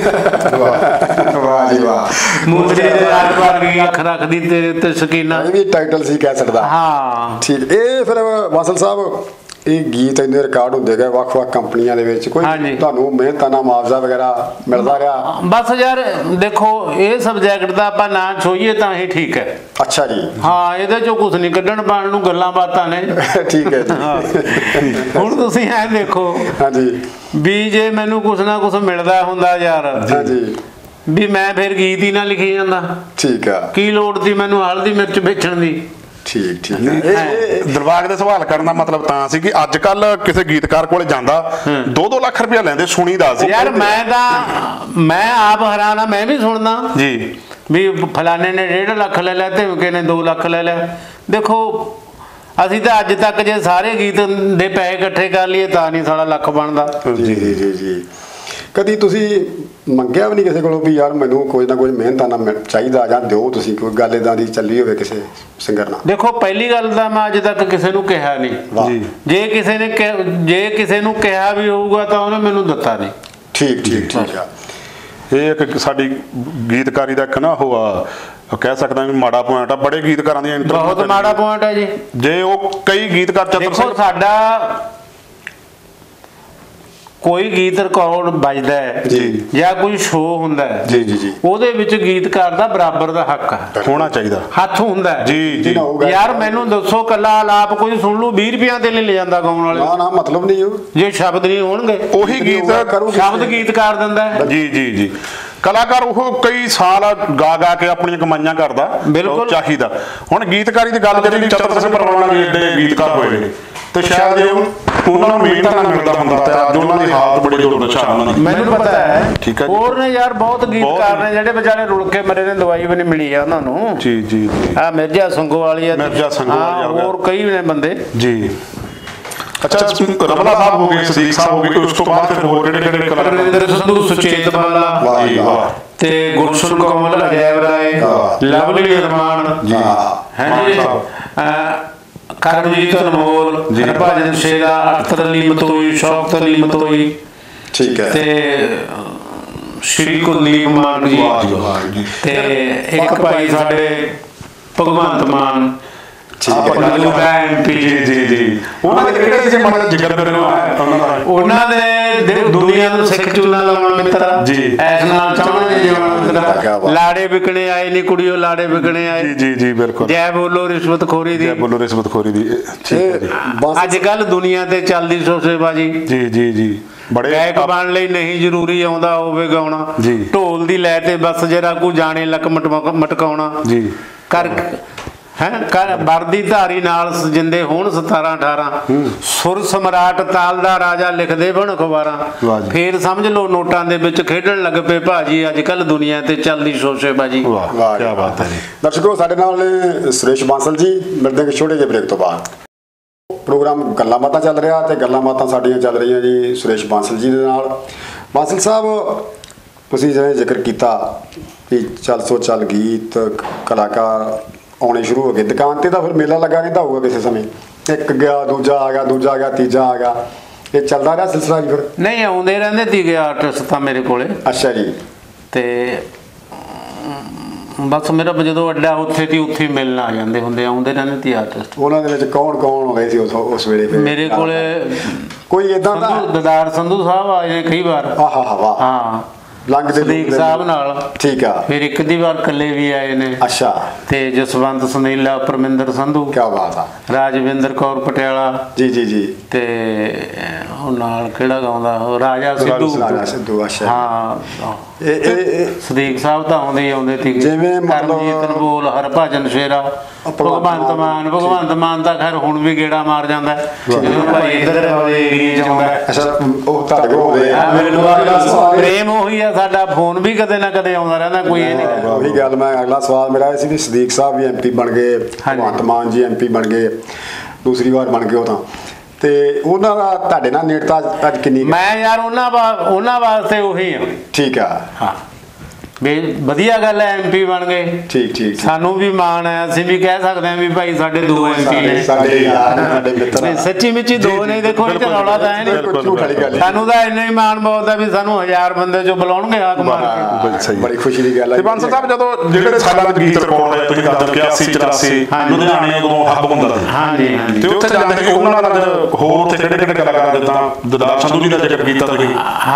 ਵਾਹ ਜੀ ਵਾਹ ਮੁੰਡੇ ਦੇ ਰਾਤ ਵਰਗੀ ਅੱਖ ਰੱਖਦੀ ਤੇਰੇ ਉੱਤੇ ਸਕੀਨਾ ਇਹ ਵੀ ਟਾਈਟਲ ਸੀ ਕਹਿ ਸਕਦਾ ਹਾਂ ਠੀਕ ਇਹ ਫਿਰ ਵਾਸਲ ਸਾਹਿਬ ਇਹ ਗੀਤ ਇੰਨੇ ਰਿਕਾਰਡ ਹੁੰਦੇ ਗਏ ਵੱਖ-ਵੱਖ ਕੰਪਨੀਆਂ ਦੇ ਵਿੱਚ ਕੋਈ ਤੁਹਾਨੂੰ ਮਿਹਨਤਾਨਾ ਮੁਆਵਜ਼ਾ ਵਗੈਰਾ ਮਿਲਦਾ ਰਿਹਾ ਬਸ ਯਾਰ ਦੇਖੋ ਇਹ ਸਬਜੈਕਟ ਦਾ ਆਪਾਂ ਨਾ ਛੋਈਏ ਤਾਂ ਹੀ ਠੀਕ ਹੈ ਅੱਛਾ ਜੀ ਹਾਂ ਇਹਦੇ ਚੋਂ ਕੁਝ ਨਹੀਂ ਕੱਢਣ ਪਾਣ ਨੂੰ ਗੱਲਾਂ ਬਾਤਾਂ ਨੇ ਠੀਕ ਹੈ ਜੀ ਹੁਣ ਤੁਸੀਂ ਐ ਦੇਖੋ ਹਾਂਜੀ ਵੀ ਜੇ ਮੈਨੂੰ ਕੁਝ ਨਾ ਕੁਝ ਮਿਲਦਾ ਹੁੰਦਾ ਯਾਰ ਹਾਂਜੀ ਵੀ ਮੈਂ ਫਿਰ ਗੀਤ ਹੀ ਨਾ ਲਿਖੀ ਜਾਂਦਾ ਠੀਕ ਆ ਕੀ ਲੋੜ ਸੀ ਮੈਨੂੰ ਹਲਦੀ ਮਿਰਚ ਵੇਚਣ ਦੀ ਠੀਕ ਠੀਕ ਦਿਲਬਾਗ ਦੇ ਸਵਾਲ ਕਰਨ ਦਾ ਮਤਲਬ ਤਾਂ ਸੀ ਕਿ ਅੱਜ ਕੱਲ ਕਿਸੇ ਗੀਤਕਾਰ ਕੋਲੇ ਜਾਂਦਾ ਦੋ ਦੋ ਲੱਖ ਰੁਪਇਆ ਲੈਂਦੇ ਸੁਣੀਦਾ ਸੀ ਯਾਰ ਮੈਂ ਤਾਂ ਮੈਂ ਆਪ ਹੈਰਾਨ ਆ ਮੈਂ ਵੀ ਸੁਣਦਾ ਜੀ ਵੀ ਫਲਾਣੇ ਨੇ ਡੇਢ ਲੱਖ ਲੈ ਲਿਆ ਤੇ ਕਿਸੇ ਨੇ ਦੋ ਲੱਖ ਲੈ ਲਿਆ ਦੇਖੋ ਅਸੀਂ ਤਾਂ ਅੱਜ ਤੱਕ ਜੇ ਸਾਰੇ ਗੀਤ ਦੇ ਪੈਸੇ ਇਕੱਠੇ ਕਰ ਲਈਏ ਤਾਂ ਨਹੀਂ ਸਾਡਾ ਲੱਖ ਬਣਦਾ ਜੀ ਜੀ ਜੀ ਜੀ ਕਦੀ ਤੁਸੀਂ ਮੰਗਿਆ ਵੀ ਨਹੀਂ ਕਿਸੇ ਕੋਲੋਂ ਵੀ ਯਾਰ ਮੈਨੂੰ ਕੋਈ ਨਾ ਕੋਈ ਮਿਹਨਤਾਨਾ ਚਾਹੀਦਾ ਜਾਂ ਦਿਓ ਤੁਸੀਂ ਕੋਈ ਗੱਲ ਇਦਾਂ ਦੀ ਚੱਲੀ ਹੋਵੇ ਕਿਸੇ ਸਿੰਗਰ ਨਾਲ ਦੇਖੋ ਪਹਿਲੀ ਗੱਲ ਤਾਂ ਮੈਂ ਅੱਜ ਤੱਕ ਕਿਸੇ ਨੂੰ ਕਿਹਾ ਨਹੀਂ ਜੇ ਕਿਸੇ ਨੇ ਜੇ ਕਿਸੇ ਨੂੰ ਕਿਹਾ ਵੀ ਹੋਊਗਾ ਤਾਂ ਉਹਨੇ ਮੈਨੂੰ ਦਿੱਤਾ ਨਹੀਂ ਠੀਕ ਠੀਕ ਠੀਕ ਆ ਇਹ ਇੱਕ ਸਾਡੀ ਗੀਤਕਾਰੀ ਦਾ ਇੱਕ ਨਾ ਉਹ ਆ ਕਹਿ ਸਕਦਾ ਵੀ ਮਾੜਾ ਪੁਆਇੰਟ ਆ ਬੜੇ ਗੀਤਕਾਰਾਂ ਦੀਆਂ ਬਹੁਤ ਮਾੜਾ ਪੁਆਇੰਟ ਹੈ ਜੀ ਜੇ ਉਹ ਕਈ ਗੀਤਕਾਰ ਚਤਰ ਸਿੰਘ ਸਾਡਾ ਕੋਈ ਗੀਤ ਰਿਕਾਰਡ ਵੱਜਦਾ ਹੈ ਜਾਂ ਕੋਈ ਸ਼ੋਅ ਹੁੰਦਾ ਹੈ ਜੀ ਜੀ ਜੀ ਉਹਦੇ ਵਿੱਚ ਗੀਤਕਾਰ ਦਾ ਬਰਾਬਰ ਦਾ ਹੱਕ ਹੈ ਹੋਣਾ ਚਾਹੀਦਾ ਹੱਥ ਹੁੰਦਾ ਜੀ ਜੀ ਯਾਰ ਮੈਨੂੰ ਦੱਸੋ ਕੱਲਾ ਆਲਾਪ ਕੋਈ ਸੁਣ ਲੂ ਵੀਹ ਰੁਪਈਆਂ ਤੇ ਨਹੀਂ ਲੈ ਜਾਂਦਾ ਗਾਉਣ ਵਾਲੇ ਨਾ ਨਾ ਮਤਲਬ ਨਹੀਂ ਉਹ ਜੇ ਸ਼ਬਦ ਨਹੀਂ ਹੋਣਗੇ ਉਹੀ ਗੀਤ ਸ਼ਬਦ ਗੀਤਕਾਰ ਦਿੰਦਾ ਹੈ ਜੀ ਜੀ ਜੀ ਕਲਾਕਾਰ ਉਹ ਕਈ ਸਾਲ ਗਾ ਗਾ ਕੇ ਆਪਣੀਆਂ ਕਮਾਈਆਂ ਕਰਦਾ ਬਿਲਕੁਲ ਚਾਹੀਦਾ ਹੁਣ ਗੀਤਕਾਰੀ ਦੀ ਗੱਲ ਜਿਹੜੀ ਚਤਰ ਸਿੰਘ ਪਰਵਾਣਾ ਜੀ ਏਡੇ ਗੀਤਕਾਰ ਹੋਏ ਨੇ ਤੇ ਸ਼ਾਇਦ ਜੇ ਉਹਨਾਂ ਨੂੰ ਮਿਹਨਤ ਨਾ ਮਿਲਦਾ ਹੁੰਦਾ ਤੇ ਅੱਜ ਉਹਨਾਂ ਦੀ ਹਾਲਤ ਬੜੀ ਦੁਰਦਸ਼ਾ ਉਹਨਾਂ ਦੀ ਮੈਨੂੰ ਪਤਾ ਹੈ ਠੀਕ ਹੈ ਹੋਰ ਨੇ ਯਾਰ ਬਹੁਤ ਗੀਤਕਾਰ ਨੇ ਜਿਹੜੇ ਵਿਚਾਰੇ ਰੁਲ ਕੇ ਮਰੇ ਨੇ ਦਵਾਈ ਵੀ ਨਹੀਂ ਮਿਲੀ ਆ ਉਹਨਾਂ ਨੂੰ ਜੀ ਜੀ ਆ ਮਿਰਜ਼ਾ ਸੰਗੋਵਾਲੀ ਆ ਮਿਰਜ਼ਾ ਸੰਗੋਵਾਲੀ ਹੋਰ ਕਈ ਨੇ ਬੰਦੇ ਜੀ ਅੱਛਾ ਰਮਲਾ ਸਾਹਿਬ ਹੋ ਗਏ ਸਦੀਕ ਸਾਹਿਬ ਹੋ ਗਏ ਉਸ ਤੋਂ ਬਾਅਦ ਫਿਰ ਹੋਰ ਕਿਹੜੇ ਕਿਹੜੇ ਕਲਾਕਾਰ ਰਵਿੰਦਰ ਸੰਧੂ ਸੁਚੇਤ ਬਾਲਾ ਵਾਹ ਜੀ ਵਾਹ ਤੇ ਗੁਰਸੁਨ ਕੋਮਲ ਅਜੈਬ ਰਾਏ ਲਵਲੀ ਅਰਮਾਨ ਜੀ ਹੈ ਜੀ ਕਰਮਜੀਤ ਅਨਮੋਲ ਹਰਭਜਨ ਸ਼ੇਰਾ ਅਖਤਰ ਅਲੀ ਮਤੋਈ ਸ਼ੌਕਤ ਅਲੀ ਮਤੋਈ ਠੀਕ ਹੈ ਤੇ ਸ਼੍ਰੀ ਕੁਲਦੀਪ ਮਾਨ ਜੀ ਤੇ ਇੱਕ ਭਾਈ ਸਾਡੇ ਭਗਵੰਤ ਮਾਨ ਜੀ ਜੀ ਜੀ ਉਹਨਾਂ ਦੇ ਕਿਹੜੇ ਕਿਸੇ ਮਨ ਜ਼ਿਕਰ ਕਰਨਾ ਉਹਨਾਂ ਦੇ ਦੁਨੀਆ ਨੂੰ ਸਿੱਖ ਚੂਲਾ ਲਾਉਣ ਮਿੱਤਰ ਜੀ ਐਸ ਨਾਲ ਚਾਹਣੇ ਜਵਾਨ ਲਾੜੇ ਵਿਕਣੇ ਆਏ ਨਹੀਂ ਕੁੜੀਓ ਲਾੜੇ ਵਿਕਣੇ ਆਏ ਜੀ ਜੀ ਜੀ ਬਿਲਕੁਲ ਜੈ ਬੋਲੋ ਰਿਸ਼ਵਤਖੋਰੀ ਦੀ ਜੈ ਬੋਲੋ ਰਿਸ਼ਵਤਖੋਰੀ ਦੀ ਠੀਕ ਹੈ ਜੀ ਅੱਜ ਕੱਲ ਦੁਨੀਆ ਤੇ ਚੱਲਦੀ ਸੋਸੇਬਾਜੀ ਜੀ ਜੀ ਜੀ ਬੜੇ ਗਾਇਕ ਬਣ ਲਈ ਨਹੀਂ ਜ਼ਰੂਰੀ ਆਉਂਦਾ ਹੋਵੇ ਗਾਉਣਾ ਢੋਲ ਦੀ ਲੈ ਤੇ ਬਸ ਜਰਾ ਕੋ ਜਾਣੇ ਲੱਕ ਮਟਕਾਉਣਾ ਜੀ ਕਰ ਹੈ ਵਰਦੀ ਧਾਰੀ ਨਾਲ ਜਿੰਦੇ ਹੋਣ ਸਤਾਰਾਂ ਅਠਾਰਾਂ ਸੁਰ ਸਮਰਾਟ ਤਾਲ ਦਾ ਰਾਜਾ ਲਿਖਦੇ ਬਣ ਅਖਬਾਰਾਂ ਫੇਰ ਸਮਝ ਲਓ ਨੋਟਾਂ ਦੇ ਵਿੱਚ ਖੇਡਣ ਲੱਗ ਪਏ ਭਾਜੀ ਅੱਜ ਕੱਲ ਦੁਨੀਆ ਤੇ ਚੱਲਦੀ ਸ਼ੋਸ਼ੇਬਾਜੀ। ਵਾਹ ਕੀ ਬਾਤ ਹੈ ਜੀ। ਦਰਸ਼ਕੋ ਸਾਡੇ ਨਾਲ ਸੁਰੇਸ਼ ਬਾਂਸਲ ਜੀ ਮਿਲਦੇ ਕਿ ਛੋਟੇ ਜਿਹੇ ਬ੍ਰੇਕ ਤੋਂ ਬਾਅਦ ਪ੍ਰੋਗਰਾਮ ਗੱਲਾਂ ਬਾਤਾਂ ਚੱਲ ਰਿਹਾ ਤੇ ਗੱਲਾਂ ਬਾਤਾਂ ਸਾਡੀਆਂ ਚੱਲ ਰਹੀਆਂ ਜੀ ਸੁਰੇਸ਼ ਬਾਂਸਲ ਜੀ ਦੇ ਨਾਲ। ਬਾਂਸਲ ਸਾਹਿਬ ਤੁਸੀਂ ਜਿਵੇਂ ਜ਼ਿਕਰ ਕੀਤਾ ਕਿ ਚੱਲ ਸੋ ਚੱਲ ਗੀਤ ਕਲਾਕਾਰ ਆਉਣੇ ਸ਼ੁਰੂ ਹੋ ਗਏ ਦੁਕਾਨ ਤੇ ਤਾਂ ਫਿਰ ਮੇਲਾ ਲੱਗਾ ਰਹਿੰਦਾ ਹੋਊਗਾ ਕਿਸੇ ਸਮੇਂ ਇੱਕ ਗਿਆ ਦੂਜਾ ਆ ਗਿਆ ਦੂਜਾ ਆ ਗਿਆ ਤੀਜਾ ਆ ਗਿਆ ਇਹ ਚੱਲਦਾ ਰਿਹਾ ਸਿਲਸਿਲਾ ਜੀ ਫਿਰ ਨਹੀਂ ਆਉਂਦੇ ਰਹਿੰਦੇ ਸੀਗੇ ਆਰਟਿਸਟ ਤਾਂ ਮੇਰੇ ਕੋਲੇ ਅੱਛਾ ਜੀ ਤੇ ਬਸ ਮੇਰਾ ਜਦੋਂ ਅੱਡਾ ਉੱਥੇ ਤੇ ਉੱਥੇ ਮਿਲਣ ਆ ਜਾਂਦੇ ਹੁੰਦੇ ਆਉਂਦੇ ਰਹਿੰਦੇ ਸੀ ਆਰਟਿਸਟ। ਉਹਨਾਂ ਦੇ ਵਿੱਚ ਕੌਣ ਕੌਣ ਹੋਏ ਸੀ ਉਸ ਉਸ ਵੇਲੇ ਮੇਰੇ ਕੋਲੇ ਕੋਈ ਇਦਾਂ ਦਾ ਦਦਾਰ ਸੰਧੂ ਸਾਹਿਬ ਆਏ ਨੇ ਕਈ ਵਾਰ ਆਹਾ ਹਾ ਵਾਹ ਹਾਂ ਲੰਘਦੇ ਸਦੀਕ ਸਾਹਿਬ ਨਾਲ ਠੀਕ ਆ ਫਿਰ ਇੱਕ ਦੀ ਵਾਰ ਇਕੱਲੇ ਵੀ ਆਏ ਨੇ ਅੱਛਾ ਤੇ ਜਸਵੰਤ ਸੁਨੀਲਾ ਪਰਮਿੰਦਰ ਸੰਧੂ ਕੀ ਬਾਤ ਆ ਰਾਜਵਿੰਦਰ ਕੌਰ ਪਟਿਆਲਾ ਜੀ ਜੀ ਜੀ ਤੇ ਉਹ ਨਾਲ ਕਿਹੜਾ ਗਾਉਂਦਾ ਰਾਜਾ ਸਿੱਧੂ ਰਾਜਾ ਸਿੱਧੂ ਅੱਛਾ ਹਾਂ ਸਦੀਕ ਸਾਹਿਬ ਤਾਂ ਆਉਂਦੇ ਹੀ ਆਉਂਦੇ ਸੀ, ਜਿਵੇਂ ਕਰਮਜੀਤ ਅਨਮੋਲ, ਹਰਭਜਨ ਸ਼ੇਰਾ, ਭਗਵੰਤ ਮਾਨ। ਭਗਵੰਤ ਮਾਨ ਤਾਂ ਖੈਰ ਹੁਣ ਵੀ ਗੇੜਾ ਮਾਰ ਜਾਂਦਾ ਜਦੋਂ ਭਾਈ ਇੱਧਰ ਵਾਲੇ ਏਰੀਏ ਚ ਆਉਂਦਾ। ਅੱਛਾ, ਉਹ ਤੁਹਾਡੇ ਕੋਲ ਆਉਂਦੇ ਆ। ਪ੍ਰੇਮ ਉਹੀ ਆ ਸਾਡਾ, ਫੋਨ ਵੀ ਕਦੇ ਨਾ ਕਦੇ ਆਉਂਦਾ ਰਹਿੰਦਾ, ਕੋਈ ਇਹ ਨਹੀਂ। ਉਹੀ ਗੱਲ, ਮੈਂ ਅਗਲਾ ਸਵਾਲ ਮੇਰਾ ਇਹ ਸੀ ਵੀ ਸਦੀਕ ਸਾਹਿਬ ਵੀ ਐਮ ਪੀ ਬਣ ਗਏ, ਭਗਵੰਤ ਮਾਨ ਜੀ ਐਮ ਪੀ ਬਣ ਗਏ, ਦੂਸਰੀ ਵਾਰ ਬਣ ਗਏ ਉਹ ਤਾਂ, ਤੇ ਉਹਨਾਂ ਦਾ ਤੁਹਾਡੇ ਨਾਲ ਨੇੜਤਾ ਅੱਜ ਕਿੰਨੀ? ਮੈਂ ਯਾਰ ਉਹਨਾਂ ਉਹਨਾਂ ਵਾਸਤੇ ਉਹੀ ਆ। ਠੀਕ ਆ, ਹਾਂ ਵੀ ਵਧੀਆ ਗੱਲ ਹੈ, ਐਮ ਪੀ ਬਣ ਗਏ। ਠੀਕ ਠੀਕ, ਸਾਨੂੰ ਵੀ ਮਾਣ ਹੈ, ਅਸੀਂ ਵੀ ਕਹਿ ਸਕਦੇ ਹਾਂ ਵੀ ਭਾਈ ਸਾਡੇ ਦੋ ਐਮ ਪੀ ਨੇ, ਸਾਡੇ ਯਾਰ ਸਾਡੇ ਮਿੱਤਰ, ਸੱਚੀ ਮੁੱਚੀ ਦੋ ਨੇ। ਦੇਖੋ ਇਹ ਰੌਲਾ ਤਾਂ ਹੈ ਨਹੀਂ, ਸਾਨੂੰ ਤਾਂ ਇੰਨਾ ਹੀ ਮਾਣ ਬਹੁਤ ਹੈ ਵੀ ਸਾਨੂੰ ਹਜ਼ਾਰ ਬੰਦੇ ਚੋਂ ਬੁਲਾਉਣਗੇ ਹਾਕ ਮਾਰ ਕੇ। ਬੜੀ ਖੁਸ਼ੀ ਦੀ ਗੱਲ ਹੈ। ਤੇ ਬਾਂਸਲ ਸਾਹਿਬ, ਜਦੋਂ ਜਿਹੜੇ ਸਾਲਾਂ ਦੇ ਗੀਤ ਰਿਕਾਰਡ ਹੋਏ, ਤੁਸੀਂ ਦੱਸਦੇ ਇਕਿਆਸੀ ਚੁਰਾਸੀ ਲੁਧਿਆਣੇ ਉਦੋਂ ਹੱਬ ਹੁੰਦਾ ਸੀ, ਹਾਂਜੀ ਹਾਂਜੀ, ਤੇ ਉੱਥੇ ਜਾਂਦੇ ਸੀ ਉਹਨਾਂ ਨਾਲ ਹੋਰ ਉੱਥੇ ਕਿਹੜੇ ਕਿਹੜੇ ਕਲਾਕਾਰ, ਜਿੱਦਾਂ ਦਰਬਾਰ ਸੰਧੂ ਜੀ ਦਾ ਜ਼ਿਕਰ ਕੀਤਾ ਤੁਸੀਂ?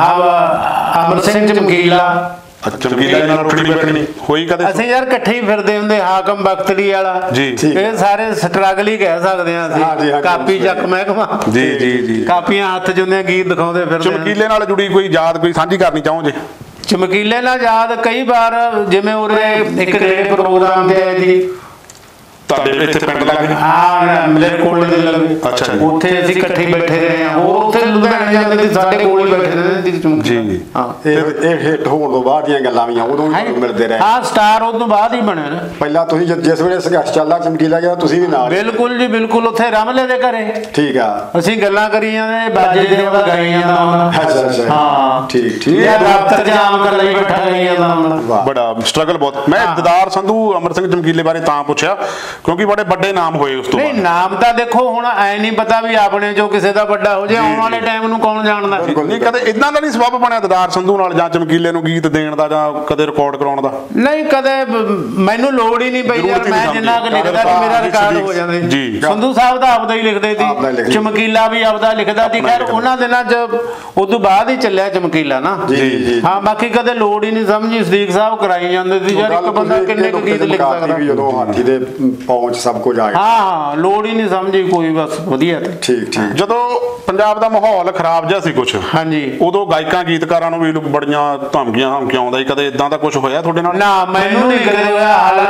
ਹਾਂ, ਅਮਰ ਸਿੰਘ ਚਮਕੀਲਾ। ਚਮਕੀਲਾ ਨਾਲ ਉੱਠਣੀ ਬੈਠਣੀ ਹੋਈ ਕਦੇ? ਅਸੀਂ ਯਾਰ ਇਕੱਠੇ ਹੀ ਫਿਰਦੇ ਹੁੰਦੇ, ਹਾਕਮ ਬਖਤੜੀ ਵਾਲਾ ਜੀ, ਇਹ ਸਾਰੇ ਸਟਰਗਲ ਹੀ ਕਹਿ ਸਕਦੇ ਆ ਅਸੀਂ, ਕਾਪੀ ਚੱਕ ਮਹਿਕਮਾ ਜੀ ਜੀ ਜੀ, ਕਾਪੀਆਂ ਹੱਥ ਚ ਹੁੰਦੀਆਂ, ਗੀਤ ਦਿਖਾਉਂਦੇ ਫਿਰਦੇ। ਚਮਕੀਲੇ ਨਾਲ ਜੁੜੀ ਕੋਈ ਯਾਦ ਕੋਈ ਸਾਂਝੀ ਕਰਨੀ ਚਾਹੋ ਜੇ? ਚਮਕੀਲੇ ਨਾਲ ਯਾਦ ਕਈ ਵਾਰ, ਜਿਵੇਂ ਉਰੇ ਇੱਕ ਨੇੜੇ ਪ੍ਰੋਗਰਾਮ ਤੇ ਆਏ ਸੀ ਤੁਹਾਡੇ ਇੱਥੇ ਪਿੰਡ ਲੱਗੇ? ਹਾਂ, ਮੇਰੇ ਕੋਲ ਦੇ ਲੱਗੇ। ਅੱਛਾ ਜੀ, ਉੱਥੇ ਅਸੀਂ ਇਕੱਠੇ ਬੈਠੇ ਰਹੇ ਹਾਂ, ਉਹ ਉੱਥੇ ਲੁਧਿਆਣੇ ਜਾਂਦੇ ਸੀ, ਸਾਡੇ ਕੋਲ ਹੀ ਬੈਠੇ ਰਹਿੰਦੇ ਸੀ ਚਮਕੀਲਾ। ਜੀ ਹਾਂ, ਇਹ ਇਹ ਹਿੱਟ ਹੋਣ ਤੋਂ ਬਾਅਦ ਦੀਆਂ ਗੱਲਾਂ ਵੀ ਆ, ਉਦੋਂ ਵੀ ਮਿਲਦੇ ਰਹੇ। ਹਾਂ, ਸਟਾਰ ਉਸ ਤੋਂ ਬਾਅਦ ਹੀ ਬਣੇ ਨੇ। ਪਹਿਲਾਂ ਤੁਸੀਂ ਜਿਸ ਵੇਲੇ ਸੰਘਰਸ਼ ਚੱਲਦਾ ਚਮਕੀਲਾ ਗਿਆ, ਤੁਸੀਂ ਵੀ ਨਾਲ? ਬਿਲਕੁਲ ਜੀ ਬਿਲਕੁਲ, ਉੱਥੇ ਰਮਲੇ ਦੇ ਘਰੇ। ਠੀਕ ਆ, ਅਸੀਂ ਗੱਲਾਂ ਕਰੀ ਜਾਂਦੇ, ਬਾਜੇ ਦੇ ਉਹਦਾ ਗਾਈ ਜਾਂਦਾ ਹੁੰਦਾ। ਅੱਛਾ ਅੱਛਾ, ਹਾਂ ਠੀਕ ਠੀਕ। ਇਹ ਦਫ਼ਤਰ ਜਾਮ ਕਰ ਲਈ ਬੈਠਾ ਗਾਈ ਜਾਂਦਾ ਹੁੰਦਾ। ਬੜਾ ਸਟਰਗਲ ਬਹੁਤ। ਮੈਂ ਦਰਬਾਰ ਸੰਧੂ, ਅਮਰ ਸਿੰਘ ਚਮਕੀਲੇ ਬਾਰੇ ਤਾਂ ਪੁੱਛਿਆ ਕਿਉਂਕਿ ਬੜੇ ਵੱਡੇ ਨਾਮ ਹੋਏ ਉਸ ਤੋਂ ਬਾਅਦ। ਨਹੀਂ, ਨਾਮ ਤਾਂ ਦੇਖੋ ਹੁਣ ਐ ਨਹੀਂ ਪਤਾ ਵੀ ਆਪਣੇ ਚੋਂ ਕਿਸੇ ਦਾ ਵੱਡਾ ਹੋ ਜਾਏ, ਆਉਣ ਵਾਲੇ ਟਾਈਮ ਨੂੰ ਕੌਣ ਜਾਣਦਾ। ਨਹੀਂ, ਕਦੇ ਇਦਾਂ ਦਾ ਨਹੀਂ ਸਬੱਬ ਬਣਿਆ ਦਰਬਾਰ ਸੰਧੂ ਨਾਲ ਜਾਂ ਚਮਕੀਲੇ ਨੂੰ ਗੀਤ ਦੇਣ ਦਾ, ਜਾਂ ਕਦੇ ਰਿਕਾਰਡ ਕਰਾਉਣ ਦਾ? ਨਹੀਂ, ਕਦੇ ਮੈਨੂੰ ਲੋੜ ਹੀ ਨਹੀਂ ਪਈ ਯਾਰ, ਮੈਂ ਜਿੰਨਾ ਕੁ ਲਿਖਦਾ ਸੀ ਮੇਰਾ ਰਿਕਾਰਡ ਹੋ ਜਾਂਦਾ ਜੀ। ਸੰਧੂ ਸਾਹਿਬ ਦਾ ਆਪਦਾ ਹੀ ਲਿਖਦੇ ਸੀ, ਚਮਕੀਲਾ ਵੀ ਆਪਦਾ ਲਿਖਦਾ ਸੀ। ਖੈਰ ਉਹਨਾਂ ਦਿਨਾਂ ਚ ਉਸ ਤੋਂ ਬਾਅਦ ਹੀ ਚੱਲਿਆ ਚਮਕੀਲਾ ਨਾ। ਹਾਂ, ਬਾਕੀ ਕਦੇ ਲੋੜ ਹੀ ਨਹੀਂ ਸਮਝੀ, ਸਦੀਕ ਸਾਹਿਬ ਕਰਾਈ ਜਾਂਦੇ ਸੀ ਯਾਰ, ਇੱਕ ਬੰਦਾ ਕਿੰਨੇ ਕੁ ਗੀਤ ਲਿਖ ਸਕਦਾ। ਜਦੋਂ ਹਾਥੀ ਦੇ ਪਹੁੰਚ ਸਭ ਕੁਝ ਆ ਗਿਆ। ਹਾਂ, ਲੋੜ ਹੀ ਨਹੀਂ ਸਮਝੀ ਕੋਈ, ਬਸ ਵਧੀਆ ਤੇ ਠੀਕ ਠੀਕ। ਜਦੋਂ ਪੰਜਾਬ ਦਾ ਮਾਹੌਲ ਖਰਾਬ ਜਿਹਾ ਸੀ ਕੁਛ, ਹਾਂਜੀ, ਉਦੋਂ ਗਾਇਕਾਂ ਗੀਤਕਾਰਾਂ ਨੂੰ ਵੀ ਬੜੀਆਂ ਧਮਕੀਆਂ ਧਮਕੀਆਂ ਆਉਂਦਾ ਸੀ, ਕਦੇ ਇਦਾਂ ਦਾ ਕੁਝ ਹੋਇਆ ਤੁਹਾਡੇ ਨਾਲ? ਨਾ, ਮੈਨੂੰ ਨਹੀਂ ਕਦੇ ਹੋਇਆ।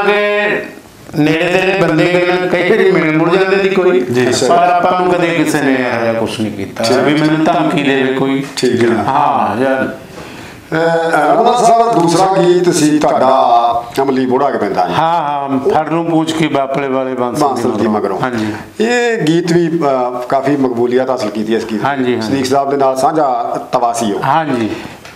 ਹਾਲਾਂਕਿ ਨੇੜੇ ਤੇੜੇ ਬੰਦੇ ਕਈ ਵਾਰੀ ਮਿਲ ਮੁੜ ਜਾਂਦੇ ਸੀ ਕੋਈ, ਪਰ ਆਪਾਂ ਨੂੰ ਕਦੇ ਕਿਸੇ ਨੇ ਇਹੋ ਜਿਹਾ ਕੁਝ ਨਹੀਂ ਕੀਤਾ ਵੀ ਮੈਨੂੰ ਧਮਕੀ ਦੇਵੇ ਕੋਈ। ਠੀਕ ਹੈ। ਹਾਂ ਯਾਰ, ਰਮਦਾਸ ਸਾਹਿਬ, ਦੂਸਰਾ ਗੀਤ ਸੀ ਤੁਹਾਡਾ ਅਮਲੀ ਬੋੜਾ ਕੇ ਪੈਂਦਾ। ਹਾਂ ਹਾਂ, ਫੜ ਨੂੰ ਪੁੱਛ ਕੇ ਬਾਪਲੇ ਵਾਲੇ ਬਾਂਸਲ ਦੀ ਮਗਰੋਂ। ਹਾਂਜੀ, ਇਹ ਗੀਤ ਵੀ ਕਾਫੀ ਮਕਬੂਲੀਅਤ ਹਾਸਲ ਕੀਤੀ ਹੈ ਇਸ ਗੀਤ। ਹਾਂਜੀ, ਸਦੀਕ ਸਾਹਿਬ ਦੇ ਨਾਲ ਸਾਂਝਾ ਤਵਾਸੀ ਹੋ। ਹਾਂਜੀ,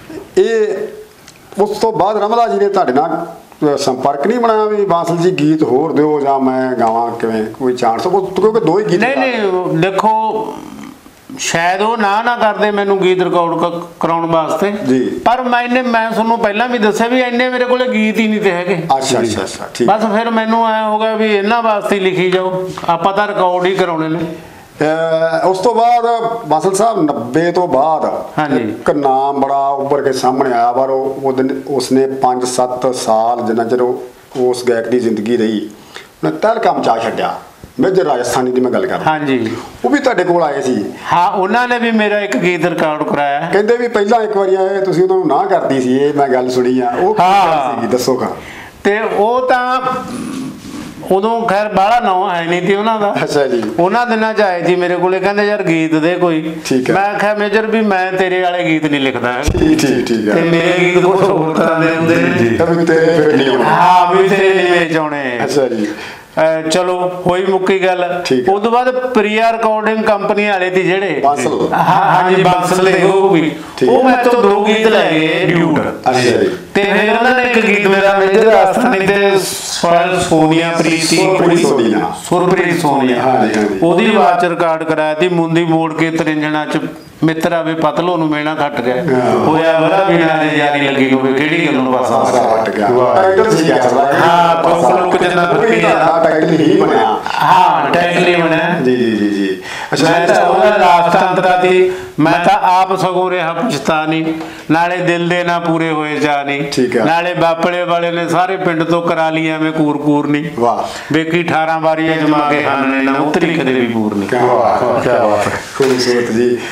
ਇਹ ਉਸ ਤੋਂ ਬਾਅਦ ਰਮਲਾ ਜੀ ਨੇ ਤੁਹਾਡੇ ਨਾਲ ਸੰਪਰਕ ਨਹੀਂ ਬਣਾਇਆ ਵੀ ਬਾਂਸਲ ਜੀ ਗੀਤ ਹੋਰ ਦਿਓ ਜਾਂ ਮੈਂ ਗਾਵਾਂ, ਕਿਵੇਂ ਕੋਈ ਚਾਂਸ? ਕਿਉਂਕਿ ਦੋ ਹੀ ਗੀਤ। ਨਹੀਂ ਨਹੀਂ, ਦੇਖੋ ਸ਼ਾਇਦ ਉਹ ਨਾ ਨਾ ਕਰਦੇ ਮੈਨੂੰ ਗੀਤ ਰਿਕਾਰਡ ਕਰਾਉਣ ਵਾਸਤੇ, ਪਰ ਮੈਨੇ ਮੈਂ ਤੁਹਾਨੂੰ ਪਹਿਲਾਂ ਵੀ ਦੱਸਿਆ ਵੀ ਇੰਨੇ ਮੇਰੇ ਕੋਲੇ ਗੀਤ ਹੀ ਨਹੀਂ ਤੇ ਹੈਗੇ। ਅੱਛਾ ਅੱਛਾ ਅੱਛਾ, ਠੀਕ। ਬਸ ਫਿਰ ਮੈਨੂੰ ਐ ਹੋ ਗਿਆ ਵੀ ਇਹਨਾਂ ਵਾਸਤੇ ਹੀ ਲਿਖੀ ਜਾਓ, ਆਪਾਂ ਤਾਂ ਰਿਕਾਰਡ ਹੀ ਕਰਾਉਣੇ ਨੇ। ਉਸ ਤੋਂ ਬਾਅਦ ਬਾਂਸਲ ਸਾਹਿਬ ਨੱਬੇ ਤੋਂ ਬਾਅਦ ਇੱਕ ਨਾਮ ਬੜਾ ਉੱਭਰ ਕੇ ਸਾਹਮਣੇ ਆਇਆ, ਪਰ ਉਹ ਉਸਨੇ ਪੰਜ ਸੱਤ ਸਾਲ ਜਿੰਨਾ ਚਿਰ ਉਸ ਗਾਇਕ ਦੀ ਜ਼ਿੰਦਗੀ ਰਹੀ, ਉਹਨੇ ਤਹਿਲਕਾ ਮਚਾ ਛੱਡਿਆ। ਮੇਜਰ ਰਾਜਸਥਾਨੀ ਦੀ ਮੈਂ ਗੱਲ ਕਰ। ਹਾਂਜੀ, ਉਹ ਵੀ ਤੁਹਾਡੇ ਕੋਲ ਆਏ ਸੀ? ਹਾਂ, ਉਹਨਾਂ ਨੇ ਵੀ ਮੇਰਾ ਇੱਕ ਗੀਤ ਰਿਕਾਰਡ ਕਰਾਇਆ। ਕਹਿੰਦੇ ਵੀ ਪਹਿਲਾਂ ਇੱਕ ਵਾਰੀ ਆਏ ਤੁਸੀਂ, ਉਹਨਾਂ ਨੂੰ ਨਾ ਕਰਦੀ ਸੀ, ਇਹ ਮੈਂ ਗੱਲ ਸੁਣੀ ਆ। ਉਹ ਕੀ ਸੀ, ਦੱਸੋ ਕਾ? ਤੇ ਉਹ ਤਾਂ ਉਦੋਂ ਖੈਰ ਬਾਹਲਾ ਨਾਂ ਹੈ ਨਹੀਂ ਸੀ ਉਹਨਾਂ ਦਾ। ਅੱਛਾ ਜੀ। ਉਹਨਾਂ ਦਿਨਾਂ ਚ ਆਏ ਸੀ ਮੇਰੇ ਕੋਲੇ, ਕਹਿੰਦੇ ਯਾਰ ਗੀਤ ਦੇ ਕੋਈ। ਮੈਂ ਆਖਿਆ ਮੇਜਰ ਵੀ ਮੈਂ ਤੇਰੇ ਵਾਲੇ ਗੀਤ ਨਹੀਂ ਲਿਖਦਾ। ਠੀਕ ਠੀਕ ਠੀਕ ਹੈ। ਤੇ ਮੇਰੇ ਗੀਤ ਕੁਝ ਹੋਰ ਤਰ੍ਹਾਂ ਦੇ ਹੁੰਦੇ ਨੇ। ਵੀ ਤੇਰੇ ਫਿਰ ਨਹੀਂ ਆਉਣੇ। ਹਾਂ, ਵੀ ਤੇਰੇ ਨਹੀਂ ਵੇਚ ਆਉਣੇ। ਅੱਛਾ ਜੀ। ਚਲੋ ਹੋਈ ਮੁੱਕੀ ਗੱਲ। ਉਸ ਤੋਂ ਬਾਅਦ ਪ੍ਰਿਆ ਰਿਕਾਰਡਿੰਗ ਕੰਪਨੀ ਵਾਲੇ ਸੀ ਜਿਹੜੇ, ਹਾਂਜੀ ਬਾਂਸਲ ਦੇ, ਉਹ ਵੀ ਉਹ ਮੇਰੇ ਤੋਂ ਦੋ ਗੀਤ ਲੈ ਗਏ ਡਿਊਟ। ਤੇ ਫਿਰ ਉਹਨਾਂ ਨੇ ਇੱਕ ਗੀਤ ਮੇਰਾ ਮੇਜਰ ਰਾਜਸਥਾਨੀ ਤੇ ਸੋਨੀਆ ਪ੍ਰੀਤੀ, ਸੁਰਪ੍ਰੀਤ ਸੋਨੀਆ, ਉਹਦੀ ਆਵਾਜ਼ ਚ ਰਿਕਾਰਡ ਕਰਾਇਆ ਸੀ। ਮੁੰਦੀ ਮੋੜ ਕੇ ਤਰਿੰਜਣਾ ਚ ਮਿੱਤਰਾ ਵੇ ਪਤਲੋ ਨੂੰ ਮੇਣਾ ਘਟ ਗਿਆ, ਹੋਇਆ ਵਰਾ ਬਿਨਾ ਜੇ ਜਾਰੀ ਲੱਗੀ ਹੋਵੇ, ਕਿਹੜੀ ਗੱਲੋਂ ਪਾਸਾ ਘਟ ਗਿਆ। ਟਾਈਟਲ ਸੀ ਕਿਆ ਚੱਲਦਾ? ਹਾਂ, ਕੋਕਲੁਕ ਜਨਾ ਬੱਤੀ ਦਾ ਟਾਈਟਲ ਹੀ ਬਣਿਆ। ਹਾਂ, ਟਾਈਟਲ ਹੀ ਬਣਿਆ। ਜੀ ਜੀ ਜੀ ਜੀ। ਮੈਂ ਤਾਂ ਉਹਦਾ ਰਾਜਤੰਤਰਾ ਸੀ, ਮੈਂ ਤਾਂ ਆਪ ਸਗੋਂ ਰਿਹਾ ਪੁੱਛਤਾ ਨਹੀਂ, ਨਾਲੇ ਦਿਲ ਦੇ ਨਾ ਪੂਰੇ ਹੋਏ ਜਾ ਨਹੀਂ, ਨਾਲੇ ਬਾਪਲੇ ਵਾਲੇ ਨੇ ਸਾਰੇ ਪਿੰਡ ਤੋਂ ਕਰਾ ਲਈ ਐਵੇਂ ਕੂਰ ਕੂਰ ਨਹੀਂ। ਵਾਹ। ਵੇਖੀ ਅਠਾਰਾਂ ਵਾਰੀਆਂ ਜਮਾ ਕੇ ਹਨ ਨੇ ਨਾ ਉਤਰੀ ਕਦੇ ਵੀ ਪੂਰ ਨਹੀਂ। ਕਿਆ ਬਾਤ ਹੈ, ਕਿਆ ਬਾਤ ਹੈ, ਖੂਬਸੂਰਤ ਜੀ।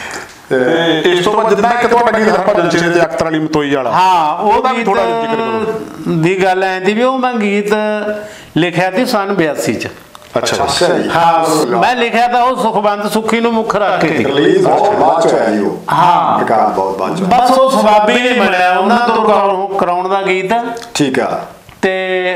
ਇਸ ਤੋਂ ਬਾਅਦ ਜਿੱਦਾਂ ਇੱਕ ਤੁਹਾਡਾ ਗੀਤ ਹਰਭਜਨ ਚੇਰੇ ਤੇ ਅਖਤਰ ਅਲੀ ਮਤੋਈ ਵਾਲਾ, ਹਾਂ ਉਹ ਵੀ ਥੋੜਾ ਜ਼ਿਕਰ ਕਰੋ ਦੀ ਗੱਲ ਐ ਸੀ ਵੀ ਉਹ ਮੈਂ ਗੀਤ ਲਿਖਿਆ ਸੀ ਸਨ ਬਿਆਸੀ ਚ। ਅੱਛਾ ਹਾਂ ਮੈਂ ਲਿਖਿਆ ਤਾਂ ਉਹ ਸੁਖਵੰਤ ਸੁੱਖੀ ਨੂੰ ਮੁੱਖ ਰੱਖ ਕੇ ਰਿਲੀਜ਼ ਬਹੁਤ ਬਾਅਦ ਚ ਹੋਇਆ ਜੀ ਉਹ। ਹਾਂ ਰਿਕਾਰਡ ਬਹੁਤ ਬਾਅਦ ਚ। ਬਸ ਉਹ ਸਵਾਬੀ ਨਹੀਂ ਬਣਿਆ ਉਹਨਾਂ ਤੋਂ ਕਰਾਉਣ ਦਾ ਗੀਤ। ਠੀਕ ਆ। ਤੇ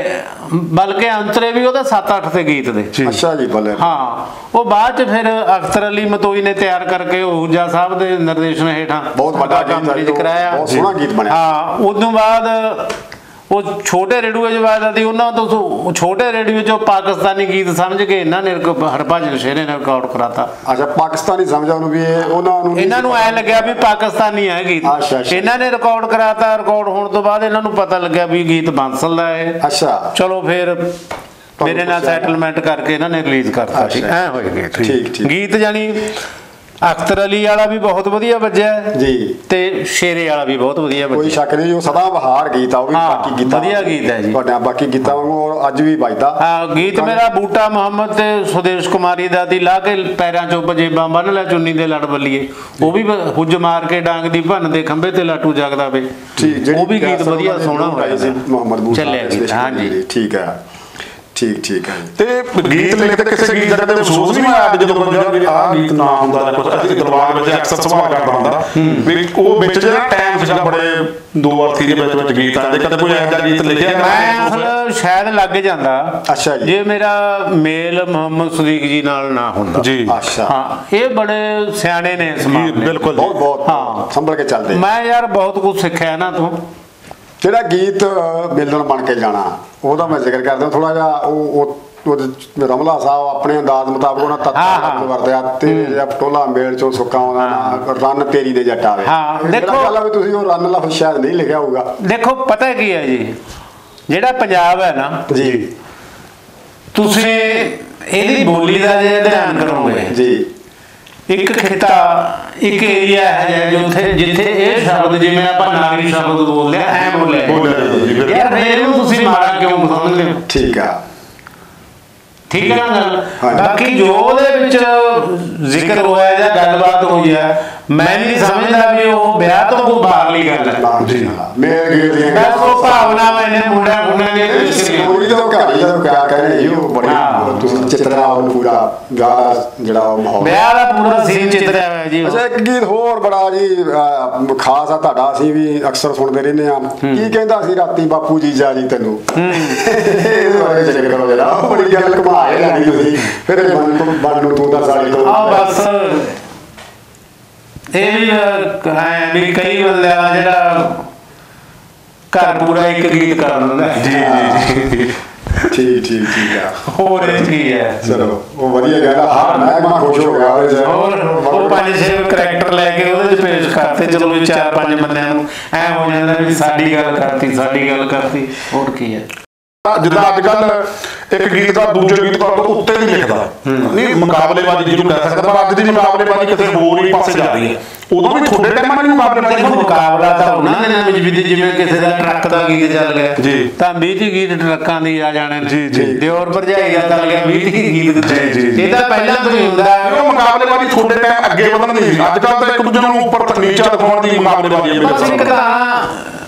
ਬਲਕਿ ਅੰਤਰੇ ਵੀ ਉਹਦੇ ਸੱਤ ਅੱਠ ਤੇ ਗੀਤ ਦੇ। ਅੱਛਾ ਜੀ ਬੱਲੇ। ਹਾਂ ਉਹ ਬਾਅਦ ਚ ਫਿਰ ਅਖਤਰ ਅਲੀ ਮਤੋਈ ਨੇ ਤਿਆਰ ਕਰਕੇ ਊਜਾ ਸਾਹਿਬ ਦੇ ਨਿਰਦੇਸ਼ਨ ਹੇਠਾਂ ਬਹੁਤ ਵੱਡਾ ਕੰਮ ਕਰਾਇਆ, ਬਹੁਤ ਸੋਹਣਾ ਗੀਤ ਬਣਿਆ। ਹਾਂ ਉਦੋਂ ਬਾਅਦ ਉਹ ਛੋਟੇ ਰੇਡੀਓ ਜਵਾਦਾ ਦੀ ਉਹਨਾਂ ਤੋਂ ਛੋਟੇ ਰੇਡੀਓ ਚੋਂ ਪਾਕਿਸਤਾਨੀ ਗੀਤ ਸਮਝ ਕੇ ਇਹਨਾਂ ਨੇ ਹਰਭਜਨ ਸ਼ੇਰੇ ਨੇ ਰਿਕਾਰਡ ਕਰਾਤਾ। ਅੱਛਾ ਪਾਕਿਸਤਾਨੀ ਸਮਝਿਆ ਉਹਨੂੰ ਵੀ ਇਹ ਉਹਨਾਂ ਨੂੰ ਇਹਨਾਂ ਨੂੰ ਐ ਲੱਗਿਆ ਵੀ ਪਾਕਿਸਤਾਨੀ ਹੈ ਗੀਤ, ਇਹਨਾਂ ਨੇ ਰਿਕਾਰਡ ਕਰਾਤਾ। ਰਿਕਾਰਡ ਹੋਣ ਤੋਂ ਬਾਅਦ ਇਹਨਾਂ ਨੂੰ ਪਤਾ ਲੱਗਿਆ ਵੀ ਗੀਤ ਬਾਂਸਲ ਦਾ ਹੈ। ਅੱਛਾ ਚਲੋ ਫਿਰ ਮੇਰੇ ਨਾਲ ਸੈਟਲਮੈਂਟ ਕਰਕੇ ਇਹਨਾਂ ਨੇ ਰਿਲੀਜ਼ ਕਰਤਾ ਸੀ। ਐ ਹੋਏ ਗੀਤ। ਠੀਕ ਠੀਕ। ਗੀਤ ਜਾਨੀ ਅਖਤਰ ਅਲੀ ਵਾਲਾ ਵੀ ਬਹੁਤ ਵਧੀਆ ਵੱਜਿਆ ਜੀ ਤੇ ਸ਼ੇਰੇ ਵਾਲਾ ਵੀ ਬਹੁਤ ਵਧੀਆ ਵੱਜਿਆ। ਕੋਈ ਸ਼ੱਕ ਨਹੀਂ, ਉਹ ਸਦਾ ਬਹਾਰ ਗੀਤ ਆ ਉਹ ਵੀ। ਬਾਕੀ ਗੀਤਾਂ ਵਧੀਆ ਗੀਤ ਹੈ ਜੀ ਤੁਹਾਡਾ, ਬਾਕੀ ਗੀਤਾਂ ਵਾਂਗੂ ਅੱਜ ਵੀ ਵੱਜਦਾ। ਹਾਂ ਗੀਤ ਮੇਰਾ ਬੂਟਾ ਮੁਹੰਮਦ ਤੇ ਸੁਦੇਸ਼ ਕੁਮਾਰੀ ਦਾ ਦੀ ਲਾ ਕੇ ਪੈਰਾਂ ਚੋਂ ਪਜੇਬਾਂ ਬੰਨ ਲੈ ਚੁੰਨੀ ਦੇ ਲੜ ਬੱਲੀਏ, ਉਹ ਵੀ ਹੁੱਜ ਮਾਰ ਕੇ ਡਾਂਗ ਦੀ ਭੰਨ ਦੇ ਖੰਭੇ ਤੇ ਲਾਟੂ ਜਾਗਦਾ ਵੇ, ਉਹ ਵੀ ਗੀਤ ਵਧੀਆ ਸੋਹਣਾ ਹੋਇਆ ਸੀ ਮੁਹੰਮਦ ਬੂਟਾ ਚੱਲਿਆ ਗੀਤ। ਹਾਂਜੀ ਠੀਕ ਹੈ ਠੀਕ ਠੀਕ ਹੈ। ਤੇ ਗੀਤ ਲਿਖਦੇ ਕਿਸੇ ਗੀਤ ਦਾ ਕਦੇ ਮਹਿਸੂਸ ਨਹੀਂ ਹੋਇਆ ਜਦੋਂ ਬੰਦਾ ਵੀ ਆਹ ਗੀਤ ਨਾ ਹੁੰਦਾ ਜਾਂ ਕੁਝ ਅਸੀਂ ਦਿਮਾਗ ਵਿੱਚ ਅਕਸਰ ਸਵਾਲ ਕਰਦਾ ਹੁੰਦਾ ਵੀ ਉਹ ਵਿੱਚ ਜਿਹੜਾ ਟਾਈਮ ਸੀਗਾ ਬੜੇ ਦੋ ਵਾਰ ਥੀਰੇ ਵਿੱਚ ਵਿੱਚ ਗੀਤ ਆਉਂਦੇ, ਕਦੇ ਕੋਈ ਇਹੋ ਜਿਹਾ ਗੀਤ ਲਿਖਿਆ? ਮੈਂ ਅਸਲ ਸ਼ਾਇਦ ਲੱਗ ਜਾਂਦਾ। ਅੱਛਾ ਜੀ। ਜੇ ਮੇਰਾ ਮੇਲ ਮੁਹੰਮਦ ਸਦੀਕ ਜੀ ਨਾਲ ਨਾ ਹੁੰਦਾ ਜੀ। ਅੱਛਾ ਹਾਂ ਇਹ ਬੜੇ ਸਿਆਣੇ ਨੇ ਇਸ ਮਾਮਲੇ। ਬਿਲਕੁਲ ਬਹੁਤ ਬਹੁਤ ਹਾਂ ਸੰਭਲ ਕੇ ਚੱਲਦੇ। ਮੈਂ ਯਾਰ ਬਹੁਤ ਕੁਝ ਸਿੱਖਿਆ ਇਹਨਾਂ ਤੋਂ। ਜਿਹੜਾ ਗੀਤ ਮਿਲਣ ਬਣ ਕੇ ਜਾਣਾ ਉਹਦਾ ਮੈਂ ਜ਼ਿਕਰ ਕਰਦਾ ਥੋੜਾ ਜਿਹਾ। ਉਹ ਰਮਲਾ ਸਾਹਿਬ ਆਪਣੇ ਅੰਦਾਜ਼ ਮੁਤਾਬਕ ਉਹਨਾਂ ਤੱਤਾਂ ਵਰਤਿਆ ਤੇ ਟੋਲਾ ਮੇਲ ਚੋਂ ਸੁੱਕਾ ਆਉਂਦਾ ਰੰਨ ਤੇਰੀ ਦੇ ਜੱਟ ਆਵੇ। ਹਾਂ ਦੇਖੋ ਗੱਲ ਆ ਵੀ ਤੁਸੀਂ ਉਹ ਰੰਨ ਲਫ਼ਜ਼ ਸ਼ਾਇਦ ਨਹੀਂ ਲਿਖਿਆ ਹੋਊਗਾ। ਦੇਖੋ ਪਤਾ ਕੀ ਹੈ ਜੀ, ਜਿਹੜਾ ਪੰਜਾਬ ਹੈ ਨਾ ਜੀ, ਤੁਸੀਂ ਇਹਦੀ ਬੋਲੀ ਦਾ ਜੇ ਅਧਿਐਨ ਕਰੋਗੇ ਜੀ, ਇੱਕ ਖਿੱਤਾ ਇੱਕ ਏਰੀਆ ਹੈ ਜਿੱਥੇ ਜਿੱਥੇ ਇਹ ਸ਼ਬਦ ਜਿਵੇਂ ਆਪਾਂ ਨਾਗਰੀ ਸ਼ਬਦ ਬੋਲਦੇ ਆ ਐ ਬੋਲਿਆ ਯਾਰ ਫਿਰ ਇਹਨੂੰ ਤੁਸੀਂ ਮਾੜਾ ਕਿਉਂ ਸਮਝਦੇ ਹੋ? ਠੀਕ ਆ ਠੀਕ ਹੈ ਨਾ ਗੱਲ। ਬਾਕੀ ਜੋ ਉਹਦੇ ਵਿੱਚ ਜ਼ਿਕਰ ਹੋਇਆ ਜਾਂ ਗੱਲਬਾਤ ਹੋਈ ਹੈ ਮੈਂ ਨਹੀਂ ਸਮਝਦਾ ਵੀ ਉਹ ਵਿਆਹ ਤੋਂ ਕੋਈ ਬਾਹਰਲੀ ਗੱਲ ਹੈ। ਜੀ ਮੇਰੇ ਗੀਤ ਦੀਆਂ ਬਸ ਉਹ ਭਾਵਨਾਵਾਂ ਨੇ ਮੁੰਡਾ ਮੁੰਡਾ ਨੇ ਪੂਰੀ ਤਾਂ ਘਰ ਹੀ ਕਿਆ ਕਹਿੰਦੇ ਉਹ ਬੜੀ ਤੁਸੀਂ ਚਿੱਤਰਾ ਉਹ ਪੂਰਾ ਵਿਆਹ ਜਿਹੜਾ ਉਹ ਮਾਹੌਲ ਵਿਆਹ ਦਾ ਪੂਰਾ ਸੀਨ ਚਿੱਤਰਿਆ ਹੋਇਆ ਜੀ। ਅੱਛਾ ਇੱਕ ਗੀਤ ਹੋਰ ਬੜਾ ਜੀ ਖਾਸ ਆ ਤੁਹਾਡਾ, ਅਸੀਂ ਵੀ ਅਕਸਰ ਸੁਣਦੇ ਰਹਿੰਦੇ ਆ। ਕੀ ਕਹਿੰਦਾ ਸੀ ਰਾਤੀ ਬਾਪੂ ਜੀ ਜਾ ਜੀ ਤੈਨੂੰ? ਇਹਦੇ ਬਾਰੇ ਜ਼ਿਕਰ ਕਰੋ ਜਰਾ, ਬੜੀ ਗੱਲ ਘੁਮਾ ਕੇ ਲੱਗੀ ਤੁਸੀਂ ਫਿਰ ਬਣ ਨੂੰ ਤੂੰ ਦਾ ਸਾਲੀ ਤੋਂ। ਆ ਬਸ ਇਹ ਵੀ ਹੈ ਵੀ ਕਈ ਬੰਦਿਆਂ ਦਾ ਜਿਹੜਾ ਘਰ ਪੂਰਾ ਇੱਕ ਗੀਤ ਕਰ ਦਿੰਦਾ। ਜੀ ਜੀ ਜੀ ਠੀਕ ਠੀਕ ਠੀਕ ਆ। ਹੋਰ ਇਹ ਕੀ ਹੈ? ਚਲੋ ਉਹ ਵਧੀਆ ਗੱਲ ਆ। ਹਾਂ ਮੈਂ ਮਾ ਖੁਸ਼ ਹੋ ਗਿਆ। ਹੋਰ ਉਹ ਪੰਜ ਛੇ ਕਰੈਕਟਰ ਲੈ ਕੇ ਉਹਦੇ ਚ ਪੇਸ਼ ਕਰਤੇ। ਚਲੋ ਵੀ ਚਾਰ ਪੰਜ ਬੰਦਿਆਂ ਨੂੰ ਐ ਹੋ ਜਾਂਦਾ ਵੀ ਸਾਡੀ ਗੱਲ ਕਰਤੀ ਸਾਡੀ ਗੱਲ ਕਰਤੀ। ਹੋਰ ਕੀ ਹੈ? ਜਿੱਦਾਂ ਅੱਜ ਕੱਲ ਇੱਕ ਗੀਤ ਦਾ ਦੂਜੇ ਗੀਤ ਤੋਂ ਉੱਤੇ ਨਹੀਂ ਲਿਖਦਾ, ਨਹੀਂ ਮੁਕਾਬਲੇਬਾਜ਼ੀ ਜਿਹਨੂੰ ਕਹਿ ਸਕਦਾ, ਪਰ ਅੱਜ ਦੀ ਮੁਕਾਬਲੇਬਾਜ਼ੀ ਕਿਤੇ ਹੋਰ ਹੀ ਪਾਸੇ ਜਾ ਰਹੀ ਹੈ। ਉਦੋਂ ਵੀ ਤੁਹਾਡੇ ਟਾਈਮਾਂ ਦੀ ਮੁਕਾਬਲੇਬਾਜ਼ੀ ਮੁਕਾਬਲਾ ਤਾਂ ਉਹਨਾਂ ਦੇ ਨਾਲ ਵਿੱਚ ਵੀ ਜਿਵੇਂ ਕਿਸੇ ਦਾ ਟਰੱਕ ਦਾ ਗੀਤ ਚੱਲ ਗਿਆ ਜੀ ਤਾਂ ਵੀਹ ਤੀਹ ਗੀਤ ਟਰੱਕਾਂ ਦੀ ਆ ਜਾਣੇ ਨੇ। ਜੀ ਜੀ ਦਿਓਰ ਭਰਜਾਈ ਦਾ ਚੱਲ ਗਿਆ ਵੀਹ ਤੀਹ ਗੀਤ। ਇਹ ਤਾਂ ਪਹਿਲਾਂ ਤੋਂ ਹੀ ਹੁੰਦਾ। ਉਹ ਮੁਕਾਬਲੇਬਾਜ਼ੀ ਤੁਹਾਡੇ ਟਾਈਮ ਅੱਗੇ ਵਧਣ ਦੀ ਸੀ। ਅੱਜ ਕੱਲ ਤਾਂ ਇੱਕ ਦੂਜੇ ਨੂੰ ਉੱਪਰ ਤੋਂ ਨੀਚਾ ਦਿਖਾਉਣ ਦੀ ਮੁਕਾਬਲੇਬਾਜ਼ੀ ਹੈ। ਇੱਕ ਤਾਂ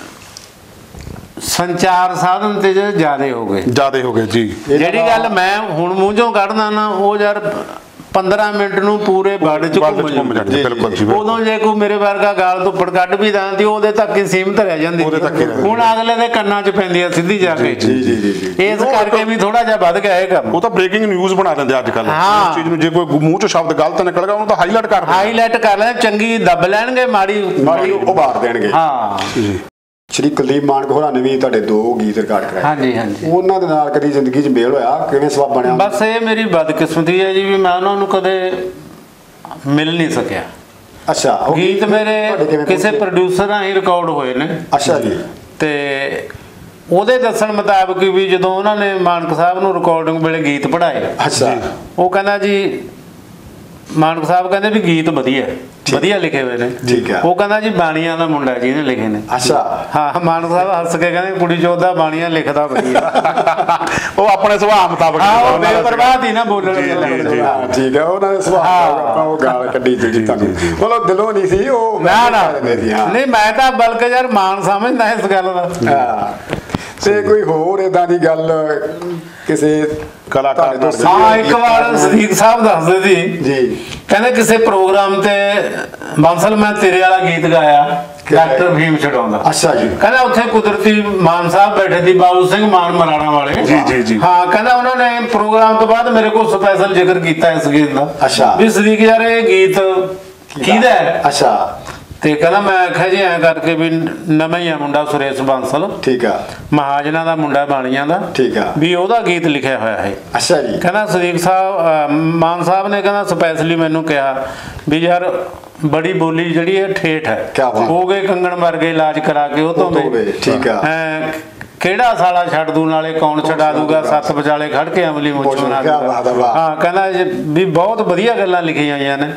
ਸੰਚਾਰ ਸਾਧਨ ਤੇ ਜ਼ਿਆਦੇ ਹੋ ਗਏ ਜ਼ਿਆਦੇ ਹੋ ਗਏ ਜੀ। ਜਿਹੜੀ ਗੱਲ ਮੈਂ ਹੁਣ ਮੂੰਹ ਚੋਂ ਕੱਢਦਾ ਨਾ ਉਹ ਯਾਰ ਪੰਦਰਾਂ ਮਿੰਟ ਨੂੰ ਪੂਰੇ ਵਰਡ ਚ ਘੁੰਮ ਜਾਂਦੀ। ਬਿਲਕੁਲ ਜੀ। ਉਦੋਂ ਜੇ ਕੋਈ ਮੇਰੇ ਵਰਗਾ ਗਾਲ ਤੋਂ ਉੱਪਰ ਕੱਢ ਵੀ ਦਾਂਦੀ ਉਹਦੇ ਤੱਕ ਹੀ ਸੀਮਤ ਰਹਿ ਜਾਂਦੀ। ਹੁਣ ਅਗਲੇ ਦੇ ਕੰਨਾਂ 'ਚ ਪੈਂਦੀ ਆ ਸਿੱਧੀ ਜਾ ਕੇ। ਜੀ ਜੀ ਜੀ ਇਸ ਕਰਕੇ ਵੀ ਥੋੜਾ ਜਿਹਾ ਵੱਧ ਗਿਆ ਇਹ ਕੰਮ। ਉਹ ਤਾਂ ਬ੍ਰੇਕਿੰਗ ਨਿਊਜ਼ ਬਣਾ ਦਿੰਦੇ ਅੱਜ ਕੱਲ। ਇਸ ਚੀਜ਼ ਨੂੰ ਜੇ ਕੋਈ ਮੂੰਹ ਚੋਂ ਸ਼ਬਦ ਗਲਤ ਨਿਕਲ ਗਿਆ ਉਹਨੂੰ ਤਾਂ ਹਾਈਲਾਈਟ ਕਰ ਦਿੰਦੇ। ਹਾਈਲਾਈਟ ਕਰ ਲੈਣ, ਚੰਗੀ ਦੱਬ ਲੈਣਗੇ, ਮਾੜੀ ਮਾੜੀ ਉਭਾਰ ਦੇਣਗੇ। ਹਾਂ ਜੀ। ਸ਼੍ਰੀ ਕੁਲਦੀਪ ਮਾਨਕ ਹੋਰਾਂ ਨੇ ਵੀ ਤੁਹਾਡੇ ਦੋ ਗੀਤ ਰਿਕਾਰਡ ਕਰਾਏ। ਹਾਂਜੀ ਹਾਂਜੀ। ਉਹਨਾਂ ਦੇ ਨਾਲ ਕਦੀ ਜ਼ਿੰਦਗੀ 'ਚ ਮੇਲ ਹੋਇਆ? ਕਿਵੇਂ ਸਬਬ ਬਣਿਆ? ਬਸ ਇਹ ਮੇਰੀ ਬਦਕਿਸਮਤੀ ਹੈ ਜੀ ਵੀ ਮੈਂ ਉਹਨਾਂ ਨੂੰ ਕਦੇ ਮਿਲ ਨਹੀਂ ਸਕਿਆ। ਅੱਛਾ ਗੀਤ ਮੇਰੇ ਕਿਸੇ ਪ੍ਰੋਡਿਊਸਰ ਨਾਲ ਹੀ ਰਿਕਾਰਡ ਹੋਏ ਨੇ। ਅੱਛਾ ਜੀ। ਤੇ ਉਹਦੇ ਦੱਸਣ ਮੁਤਾਬਕ ਵੀ ਜਦੋਂ ਉਹਨਾਂ ਨੇ ਮਾਨਕ ਸਾਹਿਬ ਨੂੰ ਰਿਕਾਰਡਿੰਗ ਵੇਲੇ ਗੀਤ ਪੜ੍ਹਾਏ, ਅੱਛਾ, ਉਹ ਕਹਿੰਦਾ ਜੀ ਮਾਨਕ ਸਾਹਿਬ ਕਹਿੰਦੇ ਵੀ ਗੀਤ ਵਧੀਆ ਵਧੀਆ ਲਿਖੇ ਹੋਏ ਨੇ। ਠੀਕ ਹੈ। ਉਹ ਕਹਿੰਦਾ ਜੀ ਬਾਣੀਆਂ ਦਾ ਮੁੰਡਾ ਜੀ ਇਹਨੇ ਲਿਖੇ ਨੇ। ਅੱਛਾ। ਹਾਂ ਮਾਨ ਸਾਹਿਬ ਹੱਸ ਕੇ ਕਹਿੰਦੇ ਕੁੜੀ ਚੋਦਾ ਬਾਣੀਆਂ ਲਿਖਦਾ ਵਧੀਆ। ਉਹ ਆਪਣੇ ਸੁਭਾਅ ਮੁਤਾਬਕ ਹਾਂ ਉਹ ਬੇਪਰਵਾਹ ਸੀ ਨਾ ਬੋਲਣ ਦੀ। ਠੀਕ ਹੈ ਉਹਨਾਂ ਦੇ ਸੁਭਾਅ ਆਪਾਂ ਉਹ ਗਾਲ ਕੱਢੀ ਜੀ ਤੁਹਾਨੂੰ ਮਤਲਬ ਦਿਲੋਂ ਨਹੀਂ ਸੀ ਉਹ ਨਾ ਨਾ ਨਹੀਂ ਮੈਂ ਤਾਂ ਬਲਕਿ ਯਾਰ ਮਾਣ ਸਮਝਦਾ ਇਸ ਗੱਲ ਦਾ। ਹਾਂ ਤੇ ਕੋਈ ਹੋਰ ਏਦਾਂ ਦੀ ਗੱਲ ਕਿਸੇ ਕਲਾਕਾਰ ਤੋਂ? ਹਾਂ ਇੱਕ ਵਾਰ ਸਦੀਕ ਸਾਹਿਬ ਦੱਸਦੇ ਸੀ ਜੀ ਕਹਿੰਦੇ ਕਿਸੇ ਪ੍ਰੋਗਰਾਮ ਤੇ ਬਾਂਸਲ ਮੈਂ ਤੇਰੇ ਵਾਲਾ ਗੀਤ ਗਾਇਆ ਡਾਕਟਰ ਭੀਮ ਛਡਾਉਂਦਾ। ਅੱਛਾ ਜੀ। ਕਹਿੰਦਾ ਉੱਥੇ ਕੁਦਰਤੀ ਮਾਨ ਸਾਹਿਬ ਬੈਠੇ ਸੀ ਬਾਬੂ ਸਿੰਘ ਮਾਨ ਮਰਾਣਾ ਵਾਲੇ। ਜੀ ਜੀ ਜੀ। ਹਾਂ ਕਹਿੰਦਾ ਉਹਨਾਂ ਨੇ ਪ੍ਰੋਗਰਾਮ ਤੋਂ ਬਾਅਦ ਮੇਰੇ ਕੋਲ ਸਪੈਸ਼ਲ ਜ਼ਿਕਰ ਕੀਤਾ ਇਸ ਗੀਤ ਦਾ। ਅੱਛਾ। ਵੀ ਸਦੀਕ ਯਾਰ ਇਹ ਗੀਤ ਕਿਹਦਾ ਹੈ? ਅੱਛਾ। ਤੇ ਕਹਿੰਦਾ ਮੈਂ ਆਖਿਆ ਜੀ ਐਂ ਕਰਕੇ ਵੀ ਨਵਾਂ ਹੀ ਆ ਮੁੰਡਾ ਸੁਰੇਸ਼ ਬਾਂਸਲ। ਠੀਕ ਆ। ਮਹਾਜਨਾਂ ਦਾ ਮੁੰਡਾ ਬਾਣੀਆਂ ਦਾ। ਠੀਕ ਆ। ਵੀ ਉਹਦਾ ਗੀਤ ਲਿਖਿਆ ਹੋਇਆ ਹੈ। ਅੱਛਾ ਜੀ। ਕਹਿੰਦਾ ਸਦੀਕ ਸਾਹਿਬ ਮਾਨ ਸਾਹਿਬ ਨੇ ਕਹਿੰਦਾ ਸਪੈਸ਼ਲੀ ਮੈਨੂੰ ਕਿਹਾ ਵੀ ਯਾਰ ਬੜੀ ਬੋਲੀ ਜਿਹੜੀ ਹੈ ਠੇਠ ਹੈ। ਹੋ ਗਏ ਕੰਗਣ ਵਰਗੇ ਇਲਾਜ ਕਰਾ ਕੇ ਉਹ ਤੋਂ ਵੀ। ਠੀਕ ਆ। ਕਿਹੜਾ ਸਾਲਾ ਛੱਡ ਦੂ ਨਾਲੇ ਕੌਣ ਛਡਾ ਦੂਗਾ ਸੱਤ ਵਿਚਾਲੇ ਖੜ ਕੇ ਅਮਲੀ ਮੁੱਛ ਬਣਾ ਦੂਗਾ। ਹਾਂ ਕਹਿੰਦਾ ਵੀ ਬਹੁਤ ਵਧੀਆ ਗੱਲਾਂ ਲਿਖੀਆਂ ਹੋਈਆਂ ਨੇ।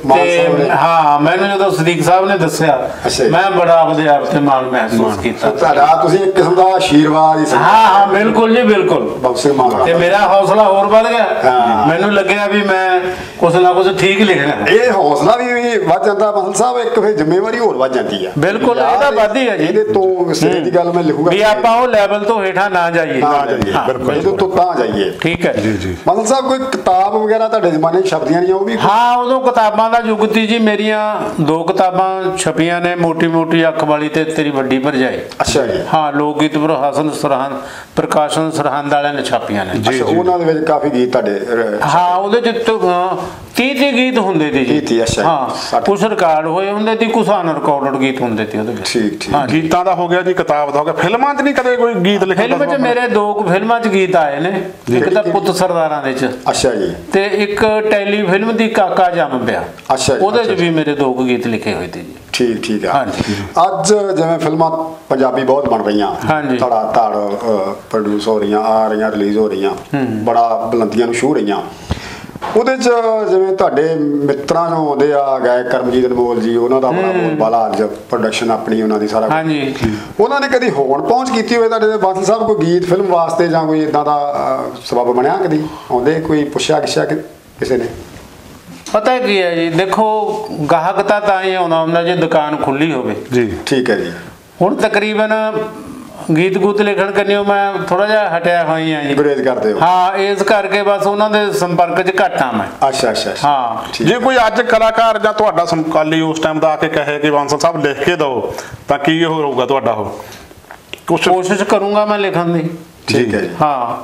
ਤੇ ਹਾਂ ਮੈਨੂੰ ਜਦੋਂ ਸਦੀਕ ਸਾਹਿਬ ਨੇ ਦੱਸਿਆ ਮੈਂ ਬੜਾ ਆਪਦੇ ਆਪ ਤੇ ਮਾਣ ਮਹਿਸੂਸ ਕੀਤਾ। ਤੁਹਾਡਾ ਤੁਸੀਂ ਇੱਕ ਕਿਸਮ ਦਾ ਆਸ਼ੀਰਵਾਦ ਹੀ ਸੀ। ਹਾਂ ਹਾਂ ਬਿਲਕੁਲ ਜੀ ਬਿਲਕੁਲ। ਤੇ ਮੇਰਾ ਹੌਸਲਾ ਹੋਰ ਵੱਧ ਗਿਆ। ਮੈਨੂੰ ਲੱਗਿਆ ਵੀ ਮੈਂ ਕੁਛ ਨਾ ਕੁਛ ਠੀਕ ਲਿਖਣਾ। ਇਹ ਹੌਸਲਾ ਵੀ ਵੱਧ ਜਾਂਦਾ ਬਾਂਸਲ ਸਾਹਿਬ ਇੱਕ ਫਿਰ ਜ਼ਿੰਮੇਵਾਰੀ ਹੋਰ ਵੱਧ ਜਾਂਦੀ ਆ। ਬਿਲਕੁਲ ਇਹਦਾ ਵੱਧਦੀ ਹੈ ਜੀ। ਇਹਦੇ ਤੋਂ ਸਿਰੇ ਦੀ ਗੱਲ ਮੈਂ ਲਿਖੂਗਾ ਵੀ ਆਪਾਂ ਲੈਵਲ ਤੋਂ ਹੇਠਾਂ ਨਾ ਜਾਈਏ। ਨਾ ਜਾਈਏ ਬਿਲਕੁਲ ਇਹਦੇ ਤੋਂ ਤਾਂ ਜਾਈਏ। ਠੀਕ ਹੈ ਜੀ ਜੀ। ਬਾਂਸਲ ਸਾਹਿਬ ਕੋਈ ਕਿਤਾਬ ਵਗੈਰਾ ਤੁਹਾਡੇ ਜ਼ਮਾਨੇ 'ਚ ਛਪਦੀਆਂ ਨਹੀਂ ਉਹ ਵੀ? ਹਾਂ ਉਦੋਂ ਕਿਤਾਬਾਂ ਦਾ ਯੁੱਗ ਸੀ ਜੀ। ਮੇਰੀਆਂ ਦੋ ਕਿਤਾਬਾਂ ਛਪੀਆਂ ਨੇ ਮੋਟੀ ਮੋਟੀ ਅੱਖ ਵਾਲੀ ਤੇ ਤੇਰੀ ਵੱਡੀ ਭਰਜਾਈ। ਅੱਛਾ ਜੀ। ਹਾਂ ਲੋਕ ਗੀਤ ਪ੍ਰਕਾਸ਼ਨ ਸਰਹੰਦ ਪ੍ਰਕਾਸ਼ਨ ਸਰਹੰਦ ਵਾਲਿਆਂ ਨੇ ਛਾਪੀਆਂ ਨੇ। ਅੱਛਾ ਉਹਨਾਂ ਦੇ ਵਿੱਚ ਕਾਫੀ ਗੀਤ ਤੁਹਾਡੇ? ਹਾਂ ਉਹਦੇ ਚ ਤੀਹ ਤੀਹ ਗੀਤ ਹੁੰਦੇ ਸੀ ਜੀ। ਹਾਂ ਕੁਛ ਰਿਕਾਰਡ ਹੋਏ ਹੁੰਦੇ ਸੀ ਕੁਛ ਅਨਰਿਕਾਰਡਡ ਗੀਤ ਹੁੰਦੇ ਸੀ ਉਹਦੇ ਵਿੱਚ। ਠੀਕ ਠੀਕ। ਗੀਤਾਂ ਦਾ ਹੋ ਗਿਆ ਜੀ ਕਿਤਾਬ ਦਾ ਹੋ ਗਿਆ। ਫਿਲਮਾਂ 'ਚ ਨਹੀਂ ਕਦੇ ਕੋਈ ਗੀਤ ਲਿਖਿਆ? ਫਿਲਮ 'ਚ ਮੇਰੇ ਦੋ ਫਿਲਮਾਂ 'ਚ ਗੀਤ ਆਏ ਨੇ। ਇੱਕ ਤਾਂ ਪੁੱਤ ਸਰਦਾਰਾਂ ਦੇ 'ਚ। ਅੱਛਾ ਜੀ। ਤੇ ਇੱਕ ਟੈਲੀ ਫਿਲਮ ਦੀ ਕਾਕਾ ਜੰਮ ਪਿਆ। ਅੱਛਾ ਉਹਦੇ 'ਚ ਵੀ ਮੇਰੇ ਦੋ ਗੀਤ ਲਿਖੇ ਹੋਏ ਸੀ ਜੀ। ਠੀਕ ਠੀਕ ਆ। ਅੱਜ ਜਿਵੇਂ ਫਿਲਮਾਂ ਪੰਜਾਬੀ ਬਹੁਤ ਬਣ ਰਹੀਆਂ ਧੜਾ ਧੜ ਪ੍ਰੋਡਿਊਸ ਹੋ ਰਹੀਆਂ ਆ ਰਹੀਆਂ ਰਿਲੀਜ਼ ਹੋ ਰਹੀਆਂ ਬੜਾ ਬੁਲੰਦੀਆਂ ਨੂੰ ਛੂਹ ਰਹੀਆਂ। ਉਹਦੇ 'ਚ ਜਿਵੇਂ ਤੁਹਾਡੇ ਮਿੱਤਰਾਂ ਨੂੰ ਆਉਂਦੇ ਆ ਗਏ ਕਰਮਜੀਤ ਅਨਮੋਲ ਜੀ ਉਹਨਾਂ ਦਾ ਬੜਾ ਬੋਲਬਾਲਾ ਅੱਜ ਪ੍ਰੋਡਕਸ਼ਨ ਆਪਣੀ ਉਹਨਾਂ ਦੀ ਸਾਰਾ। ਹਾਂਜੀ। ਉਹਨਾਂ ਨੇ ਕਦੀ ਹੋਣ ਪਹੁੰਚ ਕੀਤੀ ਹੋਵੇ ਤੁਹਾਡੇ ਬਾਂਸਲ ਸਾਹਿਬ ਕੋਈ ਗੀਤ ਫਿਲਮ ਵਾਸਤੇ ਜਾਂ ਕੋਈ ਇਦਾਂ ਦਾ ਸਬੱਬ ਬਣਿਆ ਕਦੀ ਆਉਂਦੇ ਕੋਈ ਪੁੱਛਿਆ ਕਿਛਿਆ ਕਿਸੇ ਨੇ? ਪਤਾ ਕੀ ਹੈ ਜੀ ਦੇਖੋ ਗਾਹਕ ਤਾਂ ਤਾਂ ਹੀ ਆਉਂਦਾ ਹੁੰਦਾ ਜੇ ਦੁਕਾਨ ਖੁੱਲੀ ਹੋਵੇ ਜੀ। ਠੀਕ ਹੈ ਜੀ। ਹੁਣ ਤਕਰੀਬਨ ਗੀਤ ਗੂਤ ਲਿਖਣ ਕੰਨਿਓ ਮੈਂ ਥੋੜਾ ਜਿਹਾ ਹਟਿਆ ਹੋਈ ਆ ਜੀ। ਗੁਰੇਜ਼ ਕਰਦੇ ਹੋ? ਹਾਂ ਇਸ ਕਰਕੇ ਬਸ ਉਹਨਾਂ ਦੇ ਸੰਪਰਕ 'ਚ ਘੱਟ ਆ ਮੈਂ। ਅੱਛਾ ਅੱਛਾ ਹਾਂ। ਜੇ ਕੋਈ ਅੱਜ ਕਲਾਕਾਰ ਜਾਂ ਤੁਹਾਡਾ ਸਮਕਾਲੀ ਉਸ ਟਾਈਮ ਦਾ ਆ ਕੇ ਕਹੇ ਕਿ ਬਾਂਸਲ ਸਾਹਿਬ ਲਿਖ ਕੇ ਦਿਓ ਤਾਂ ਕੀ ਉਹ ਹੋਊਗਾ ਤੁਹਾਡਾ? ਉਹ ਕੋਸ਼ਿਸ਼ ਕਰੂੰਗਾ ਮੈਂ ਲਿਖਣ ਦੀ। ਠੀਕ ਹੈ ਜੀ। ਹਾਂ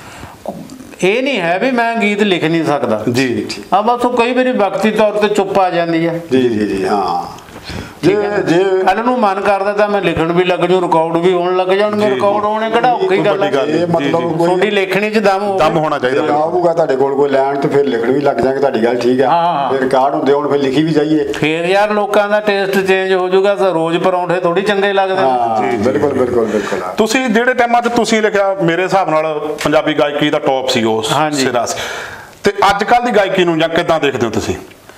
ਇਹ ਨਹੀਂ ਹੈ ਵੀ ਮੈਂ ਗੀਤ ਲਿਖ ਨਹੀਂ ਸਕਦਾ ਜੀ। ਆ ਬਸ ਉਹ ਕਈ ਵਾਰੀ ਵਕਤੀ ਤੌਰ ਤੇ ਚੁੱਪ ਆ ਜਾਂਦੀ ਹੈ। ਜੀ ਜੀ ਜੀ ਹਾਂ। ਜੇ ਜੇ ਕੱਲ ਨੂੰ ਮਨ ਕਰਦਾ ਤਾਂ ਮੈਂ ਲਿਖਣ ਵੀ ਲੱਗ ਜੂ ਰਿਕਾਰਡ ਵੀ ਹੋਣ ਲੱਗ ਜਾਣਗੇ। ਰਿਕਾਰਡ ਹੋਣੇ ਕਿਹੜਾ ਔਖੀ ਗੱਲ ਹੈ। ਇਹ ਮਤਲਬ ਤੁਹਾਡੀ ਲਿਖਣੀ 'ਚ ਦਮ ਹੋਵੇ ਦਮ ਹੋਣਾ ਚਾਹੀਦਾ। ਆਊਗਾ ਤੁਹਾਡੇ ਕੋਲ ਕੋਈ ਲੈਣ ਤੇ ਫਿਰ ਲਿਖਣ ਵੀ ਲੱਗ ਜਾਗੇ। ਤੁਹਾਡੀ ਗੱਲ ਠੀਕ ਆ। ਫਿਰ ਰਿਕਾਰਡ ਹੁੰਦੇ ਹੁਣ ਫਿਰ ਲਿਖੀ ਵੀ ਜਾਈਏ। ਫਿਰ ਯਾਰ ਲੋਕਾਂ ਦਾ ਟੇਸਟ ਚੇਂਜ ਹੋ ਜਾਊਗਾ। ਰੋਜ਼ ਪਰੌਂਠੇ ਥੋੜੀ ਚੰਗੇ ਲੱਗਦੇ। ਹਾਂ ਬਿਲਕੁਲ ਬਿਲਕੁਲ ਬਿਲਕੁਲ। ਤੁਸੀਂ ਜਿਹੜੇ ਟਾਈਮਾਂ 'ਚ ਤੁਸੀਂ ਲਿਖਿਆ ਮੇਰੇ ਹਿਸਾਬ ਨਾਲ ਪੰਜਾਬੀ ਗਾਇਕੀ ਦਾ ਟੌਪ ਸੀ ਉਸ ਸਿਰਾ ਸੀ। ਤੇ ਅੱਜ ਕੱਲ੍ਹ ਦੀ ਗਾਇਕੀ ਨੂੰ ਜਾਂ ਕਿੱਦਾਂ ਦੇਖਦੇ ਹੋ ਤੁਸੀਂ?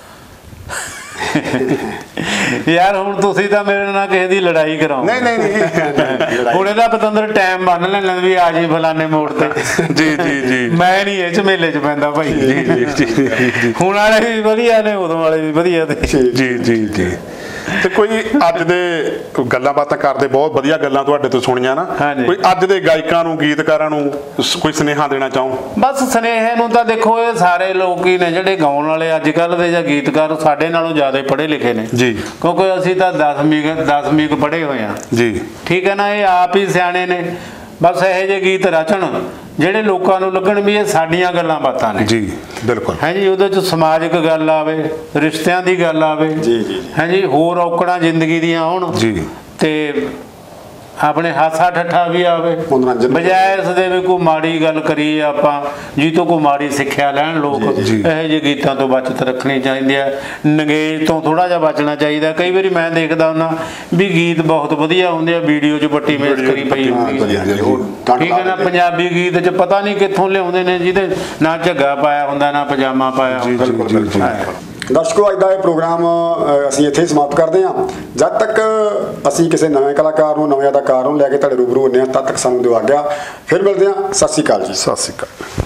ਯਾਰ ਹੁਣ ਤੁਸੀਂ ਤਾਂ ਮੇਰੇ ਨਾਲ ਕਿਸੇ ਦੀ ਲੜਾਈ ਕਰਾਓ। ਨਹੀਂ ਨਹੀਂ ਨਹੀਂ ਹੁਣ ਇਹਦਾ ਪਤੰਦਰ ਟਾਈਮ ਬੰਨ ਲੈਣਾ ਵੀ ਆ ਜੀ ਫਲਾਣੇ ਮੋੜ ਤੇ। ਜੀ ਜੀ ਜੀ। ਮੈਂ ਨਹੀਂ ਇਹ ਝਮੇਲੇ 'ਚ ਪੈਂਦਾ ਭਾਈ। ਜੀ ਜੀ। ਹੁਣ ਵਾਲੇ ਵੀ ਵਧੀਆ ਨੇ ਉਦੋਂ ਵਾਲੇ ਵੀ ਵਧੀਆ ਤੇ। ਜੀ ਜੀ ਜੀ। ਤੇ ਕੋਈ ਅੱਜ ਦੇ ਗੱਲਾਂ ਬਾਤਾਂ ਕਰਦੇ ਬਹੁਤ ਵਧੀਆ ਗੱਲਾਂ ਤੁਹਾਡੇ ਤੋਂ ਸੁਣੀਆਂ ਨਾ। ਕੋਈ ਅੱਜ ਦੇ ਗਾਇਕਾਂ ਨੂੰ ਗੀਤਕਾਰਾਂ ਨੂੰ ਕੋਈ ਸੁਨੇਹਾ ਦੇਣਾ ਚਾਹੋ? ਬਸ ਸੁਨੇਹੇ ਨੂੰ ਤਾਂ ਦੇਖੋ ਇਹ ਸਾਰੇ ਲੋਕ ਹੀ ਨੇ ਜਿਹੜੇ ਗਾਉਣ ਵਾਲੇ ਅੱਜ ਕੱਲ੍ਹ ਦੇ ਜਾਂ ਗੀਤਕਾਰ ਸਾਡੇ ਨਾਲੋਂ ਜ਼ਿਆਦਾ ਪੜ੍ਹੇ ਲਿਖੇ ਨੇ ਜੀ। ਕਿਉਂਕਿ ਅਸੀਂ ਤਾਂ ਦਸਵੀਂ ਦਸਵੀਂ ਕੁ ਪੜ੍ਹੇ ਹੋਏ ਹਾਂ ਜੀ। ਠੀਕ ਹੈ ਨਾ। ਇਹ ਆਪ ਹੀ ਸਿਆਣੇ ਨੇ। ਬਸ ਇਹੋ ਜਿਹੇ ਗੀਤ ਰਚਣ ਜਿਹੜੇ ਲੋਕਾਂ ਨੂੰ ਲੱਗਣ ਵੀ ਇਹ ਸਾਡੀਆਂ ਗੱਲਾਂ ਬਾਤਾਂ ਨੇ ਜੀ। ਬਿਲਕੁਲ ਹੈ ਜੀ। ਉਹਦੇ 'ਚ ਸਮਾਜਿਕ ਗੱਲ ਆਵੇ ਰਿਸ਼ਤਿਆਂ ਦੀ ਗੱਲ ਆਵੇ ਜੀ ਜੀ ਹੈ ਜੀ। ਹੋਰ ਔਕੜਾਂ ਜ਼ਿੰਦਗੀ ਦੀਆਂ ਆਉਣ ਜੀ ਤੇ ਆਪਣੇ ਹਾਸਾ ਠੱਠਾ ਵੀ ਆਵੇ ਬਜਾਏ ਇਸ ਦੇ ਵੀ ਕੋਈ ਮਾੜੀ ਗੱਲ ਕਰੀਏ ਆਪਾਂ ਜੀ ਤੋਂ ਕੋਈ ਮਾੜੀ ਸਿੱਖਿਆ ਲੈਣ ਲੋਕ। ਇਹੋ ਜਿਹੇ ਗੀਤਾਂ ਤੋਂ ਬਚਤ ਰੱਖਣੀ ਚਾਹੀਦੀ ਹੈ। ਨੰਗੇਜ ਤੋਂ ਥੋੜਾ ਜਿਹਾ ਬਚਣਾ ਚਾਹੀਦਾ। ਕਈ ਵਾਰੀ ਮੈਂ ਦੇਖਦਾ ਹੁੰਦਾ ਵੀ ਗੀਤ ਬਹੁਤ ਵਧੀਆ ਹੁੰਦੇ ਆ ਵੀਡੀਓ 'ਚ ਬੱਟੀ ਮੇਜ਼ ਕਰੀ ਪਈ ਹੁੰਦੀ ਹੈ। ਠੀਕ ਹੈ ਨਾ। ਪੰਜਾਬੀ ਗੀਤ 'ਚ ਪਤਾ ਨਹੀਂ ਕਿੱਥੋਂ ਲਿਆਉਂਦੇ ਨੇ ਜਿਹਦੇ ਨਾ ਝੱਗਾ ਪਾਇਆ ਹੁੰਦਾ ਨਾ ਪਜਾਮਾ ਪਾਇਆ ਹੁੰਦਾ। ਦਰਸ਼ਕੋ ਅੱਜ ਦਾ ਇਹ ਪ੍ਰੋਗਰਾਮ ਅਸੀਂ ਇੱਥੇ ਹੀ ਸਮਾਪਤ ਕਰਦੇ ਹਾਂ। ਜਦ ਤੱਕ ਅਸੀਂ ਕਿਸੇ ਨਵੇਂ ਕਲਾਕਾਰ ਨੂੰ ਨਵੇਂ ਅਦਾਕਾਰ ਨੂੰ ਲੈ ਕੇ ਤੁਹਾਡੇ ਰੂਬਰੂ ਹੁੰਦੇ ਹਾਂ, ਤਦ ਤੱਕ ਸਾਨੂੰ ਦਿਓ ਆਗਿਆ। ਫਿਰ ਮਿਲਦੇ ਹਾਂ। ਸਤਿ ਸ਼੍ਰੀ ਅਕਾਲ ਜੀ। ਸਤਿ ਸ਼੍ਰੀ ਅਕਾਲ।